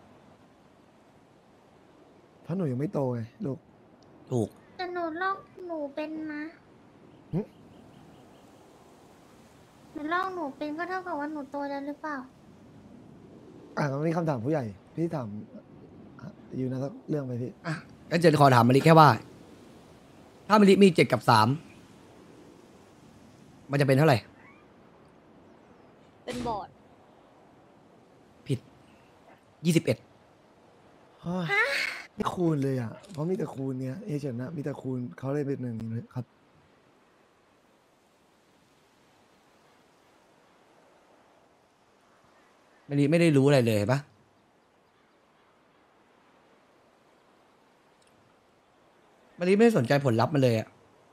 เพราะหนูยังไม่โตไงลูกถูกแต่หนูลอกหนูเป็นนะหึหนูลอกหนูเป็นก็เท่ากับว่าหนูโตแล้วหรือเปล่าอ่ะตรงนี้คำถามผู้ใหญ่ พี่ถามอ่ะอยู่นะสักเรื่องไปพี่อ่ะงั้นเจนขอถามมาริแค่ว่า ถ้ามาริมีเจ็ดกับสามมันจะเป็นเท่าไหร่เป็นบอร์ดผิดยี่สิบเอ็ดเฮ้ยไม่คูณเลยอ่ะ เพราะมีแต่คูณเนี้ยเอเฉินนะมีแต่คูณเขาเลยเป็นหนึ่งเลยครับมาริไม่ได้รู้อะไรเลยเห็นปะมาริไม่ได้สนใจผลลัพธ์มันเลยอะ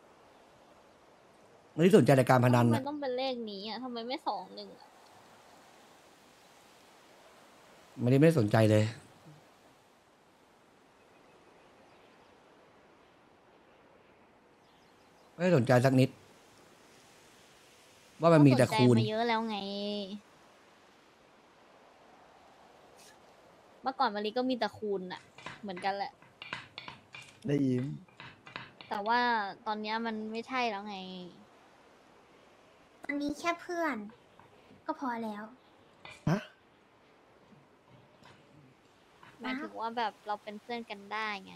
มาริสนใจแต่การพนันทำไมอะต้องเป็นเลขนี้อ่ะทำไมไม่สองหนึ่งอ่ะมาริไม่ได้สนใจเลย ไม่ได้สนใจสักนิด ว่ามันมีแต่คูณก็สนใจมาเยอะแล้วไง เมื่อก่อนมารีก็มีแต่คูณอ่ะ เหมือนกันแหละได้ยิ้มแต่ว่าตอนเนี้ยมันไม่ใช่แล้วไงอันนี้แค่เพื่อน ก็พอแล้วฮะหมายถึงว่าแบบเราเป็นเพื่อนกันได้ไง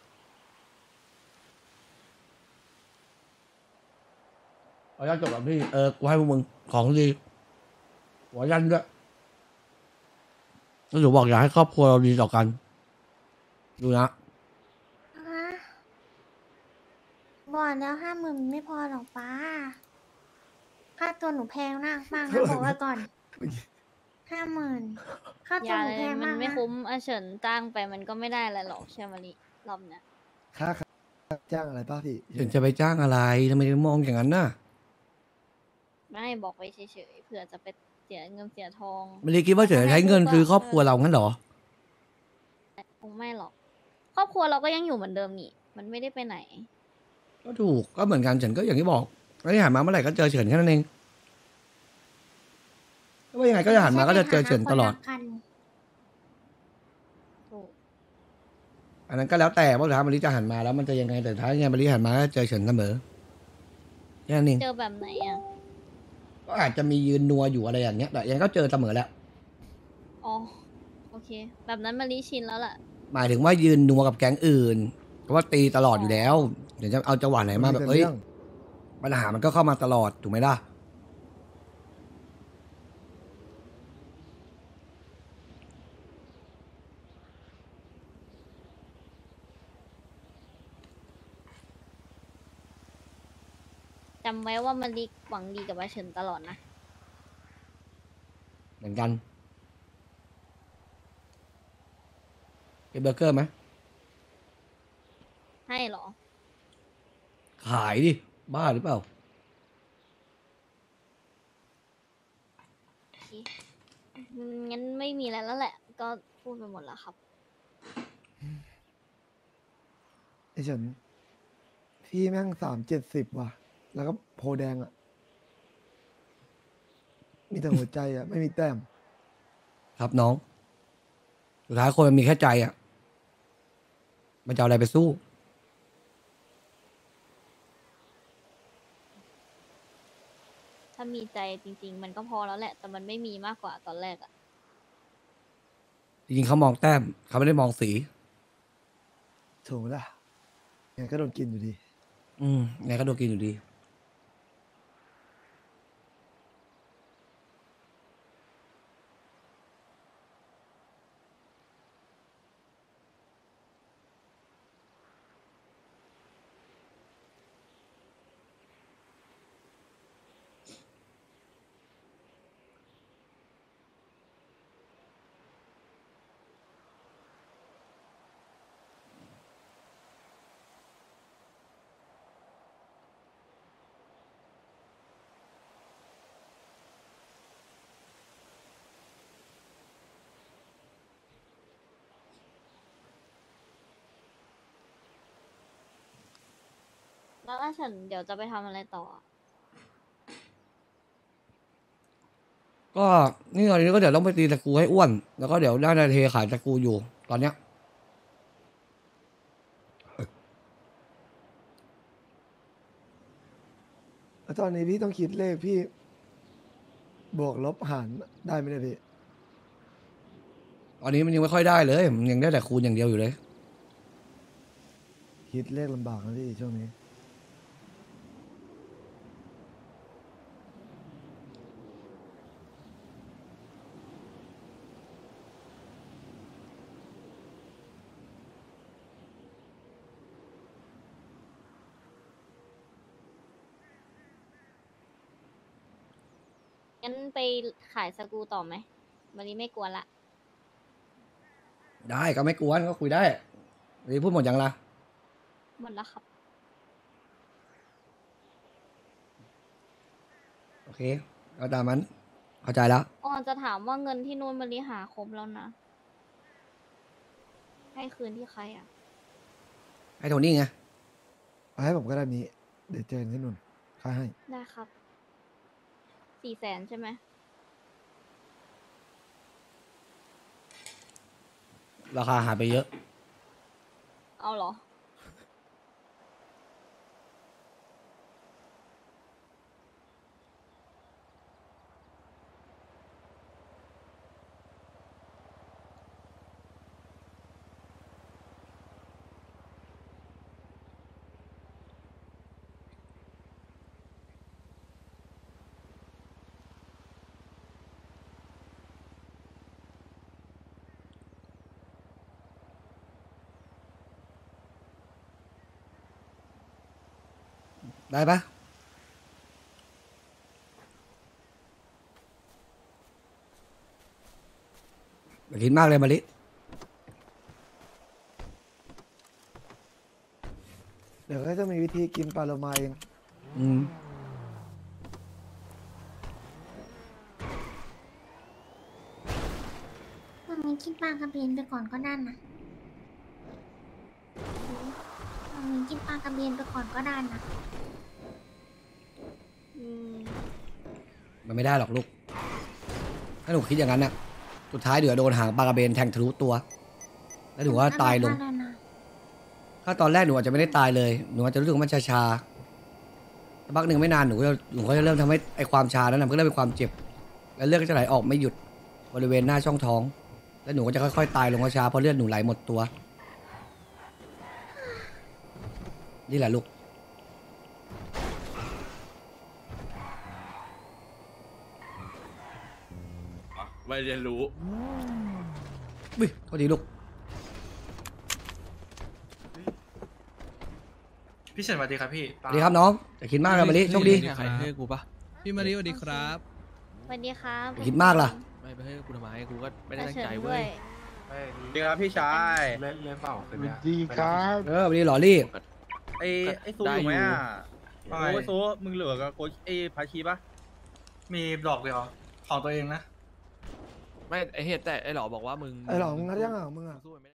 ขออนุญาตจบแบบพี่ เออ กูให้พวกมึงของดีหัวยันด้วยแล้วหนูบอกอยากให้ครอบครัวเราดีต่อกัน ดูนะฮะบอกแล้วห้าหมื่นไม่พอหรอกป้า ค่าตัวหนูแพงมากมากนะบอกไว้ก่อนห้าหมื่นค่าอตัวย่าหนูเลแพยงมันมากไม่นะคุ้มอาเฉินจ้างไปมันก็ไม่ได้อะไรหรอกเชื่อมารีรอบเนี้ยค่าค่าจ้างอะไรป้าพี่ถึงจะไปจ้างอะไรทำไมถึงมองอย่างนั้นน่ะไม่บอกไปเฉยๆเผื่อจะไปเสียเงินเสียทองไม่ได้คิดว่าจะใช้เงินซื้อครอบครัวเรางั้นเหรอคงไม่หรอก ครอบครัวเราก็ยังอยู่เหมือนเดิมนี่ มันไม่ได้ไปไหนก็ถูก ก็เหมือนกันเฉินก็อย่างที่บอกไม่ได้หันมาเมื่อไหร่ก็เจอเฉินแค่นั้นเองก็ว่ายังไงก็จะหันมาก็จะเจอเฉินตลอดใช่ในฐานะคนรักกันถูกอันนั้นก็แล้วแต่ว่าถ้ามาริจะหันมาแล้วมันจะยังไงแต่ถ้ายังไงมาริหันมาก็เจอเฉินเสมอแค่นั้นเองเจอแบบไหนอ่ะก็อาจจะมียืนนัวอยู่อะไรอย่างเงี้ยแต่ยังก็เจอเสมอแหล้วอ๋อ โอเค แบบนั้นมารีชินแล้วล่ะหมายถึงว่ายืนนัวกับแก๊งอื่นเพราะว่าตีตลอดอยู่แล้ว เดี๋ยวจะเอาจังหวะไหนมาแบบแต่เอ้ยรื่องปัญหามันก็เข้ามาตลอดถูกไหมล่ะจำไว้ว่ามารีหวังดีกับอาเฉินตลอดนะเหมือนกันเป็นเบอร์เกอร์ไหมให้เหรอขายดิ บ้าหรือเปล่าโอเคอืมงั้นไม่มีอะไรแล้วแหละ ก็พูดไปหมดแล้วครับไอเฉินพี่แม่งสามเจ็ดสิบว่ะ แล้วก็โพแดงอ่ะ มีแต่หัวใจอ่ะ ไม่มีแต้มครับน้อง สุดท้ายคนมันมีแค่ใจอ่ะ มันจะเอาอะไรไปสู้ถ้ามีใจจริง ๆ มันก็พอแล้วแหละ แต่มันไม่มีมากกว่าตอนแรกอะจริงๆเขามองแต้ม เขาไม่ได้มองสีถูกไหมล่ะยังไงก็โดนกินอยู่ดีอืมไงก็โดนกินอยู่ดีแล้วอาเฉินเดี๋ยวจะไปทำอะไรต่อก็นี่ตอนนี้ก็เดี๋ยวต้องไปตีตะกรูให้อ้วน แล้วก็เดี๋ยวน่าจะเทขายตะกรูอยู่ตอนเนี้ยแล้วตอนนี้พี่ต้องคิดเลขพี่ บวกลบหารได้ไหมเนี่ยพี่ตอนนี้มันยังไม่ค่อยได้เลยมันยังได้แต่คูณอย่างเดียวอยู่เลยคิดเลขลำบากนะพี่ช่วงนี้งั้นไปขายสกรูต่อไหมวันนี้ไม่กวนละได้ก็ไม่กวนก็คุยได้นี่พูดหมดยังล่ะหมดแล้วครับโอเคก็ตามนั้นเข้าใจแล้วออนจะถามว่าเงินที่นู่นมาริหาครบแล้วนะ ให้คืนที่ใครอ่ะให้โทนี่ไงเอาให้ผมก็ได้มี เดี๋ยวเจอกันที่นู่นค่าให้ได้ครับ สี่แสนใช่ไหมราคาหายไปเยอะเอาเหรอได้ปะอย่าคิดมากเลยมาลิเดี๋ยวก็จะมีวิธีกินปลาโลมาเองอืมมันมีกินปลากระเบนไปก่อนก็ได้นะมันมีกินปลากระเบนไปก่อนก็ได้นะอืมมันไม่ได้หรอกลูก ถ้าหนูคิดอย่างนั้นน่ะ สุดท้ายเดี๋ยวโดนหางปลากระเบนแทงทะลุตัว แล้วหนูว่าตายลงได้นะถ้าตอนแรกหนูอาจจะไม่ได้ตายเลย หนูอาจจะรู้สึกว่ามันชาๆสักพักหนึ่งไม่นานหนูก็จะหนูก็จะเริ่มทำให้ไอความชานั้นนะมันก็เริ่มเป็นความเจ็บ แล้วเลือดก็จะไหลออกไม่หยุดบริเวณหน้าช่องท้อง แล้วหนูก็จะค่อยๆตายลงช้าๆเพราะเลือดหนูไหลหมดตัว นี่แหละลูกไม่เรียนรู้วิโทษทีลูกพี่เฉินสวัสดีครับพี่สวัสดีครับน้องอย่าคิดมากนะมาลิโชคดีใครให้กูปะพี่มาริสวัสดีครับสวัสดีครับอย่าคิดมากล่ะไม่ไปให้กูทำไมกูก็ไม่ได้อาตั้งเฉินใจด้เว้วย ยดีครับพี่ชายเล่นเล่นเปล่าคืนสเนี้วัยสดีครับเออวันนี้หล่อรี่ไอ้ไอ้ซูอยู่ไหมอ่ะโอ้ยซูมึงเหลือกับโคชไอ้พาชีปะมีดอกเดียวของตัวเองนะไม่ไอเหตุแต่ไอหลอบอกว่ามึงไอ้หลองมึงงัดยังอ่ะมึงอ่ะสู้มันไม่ได้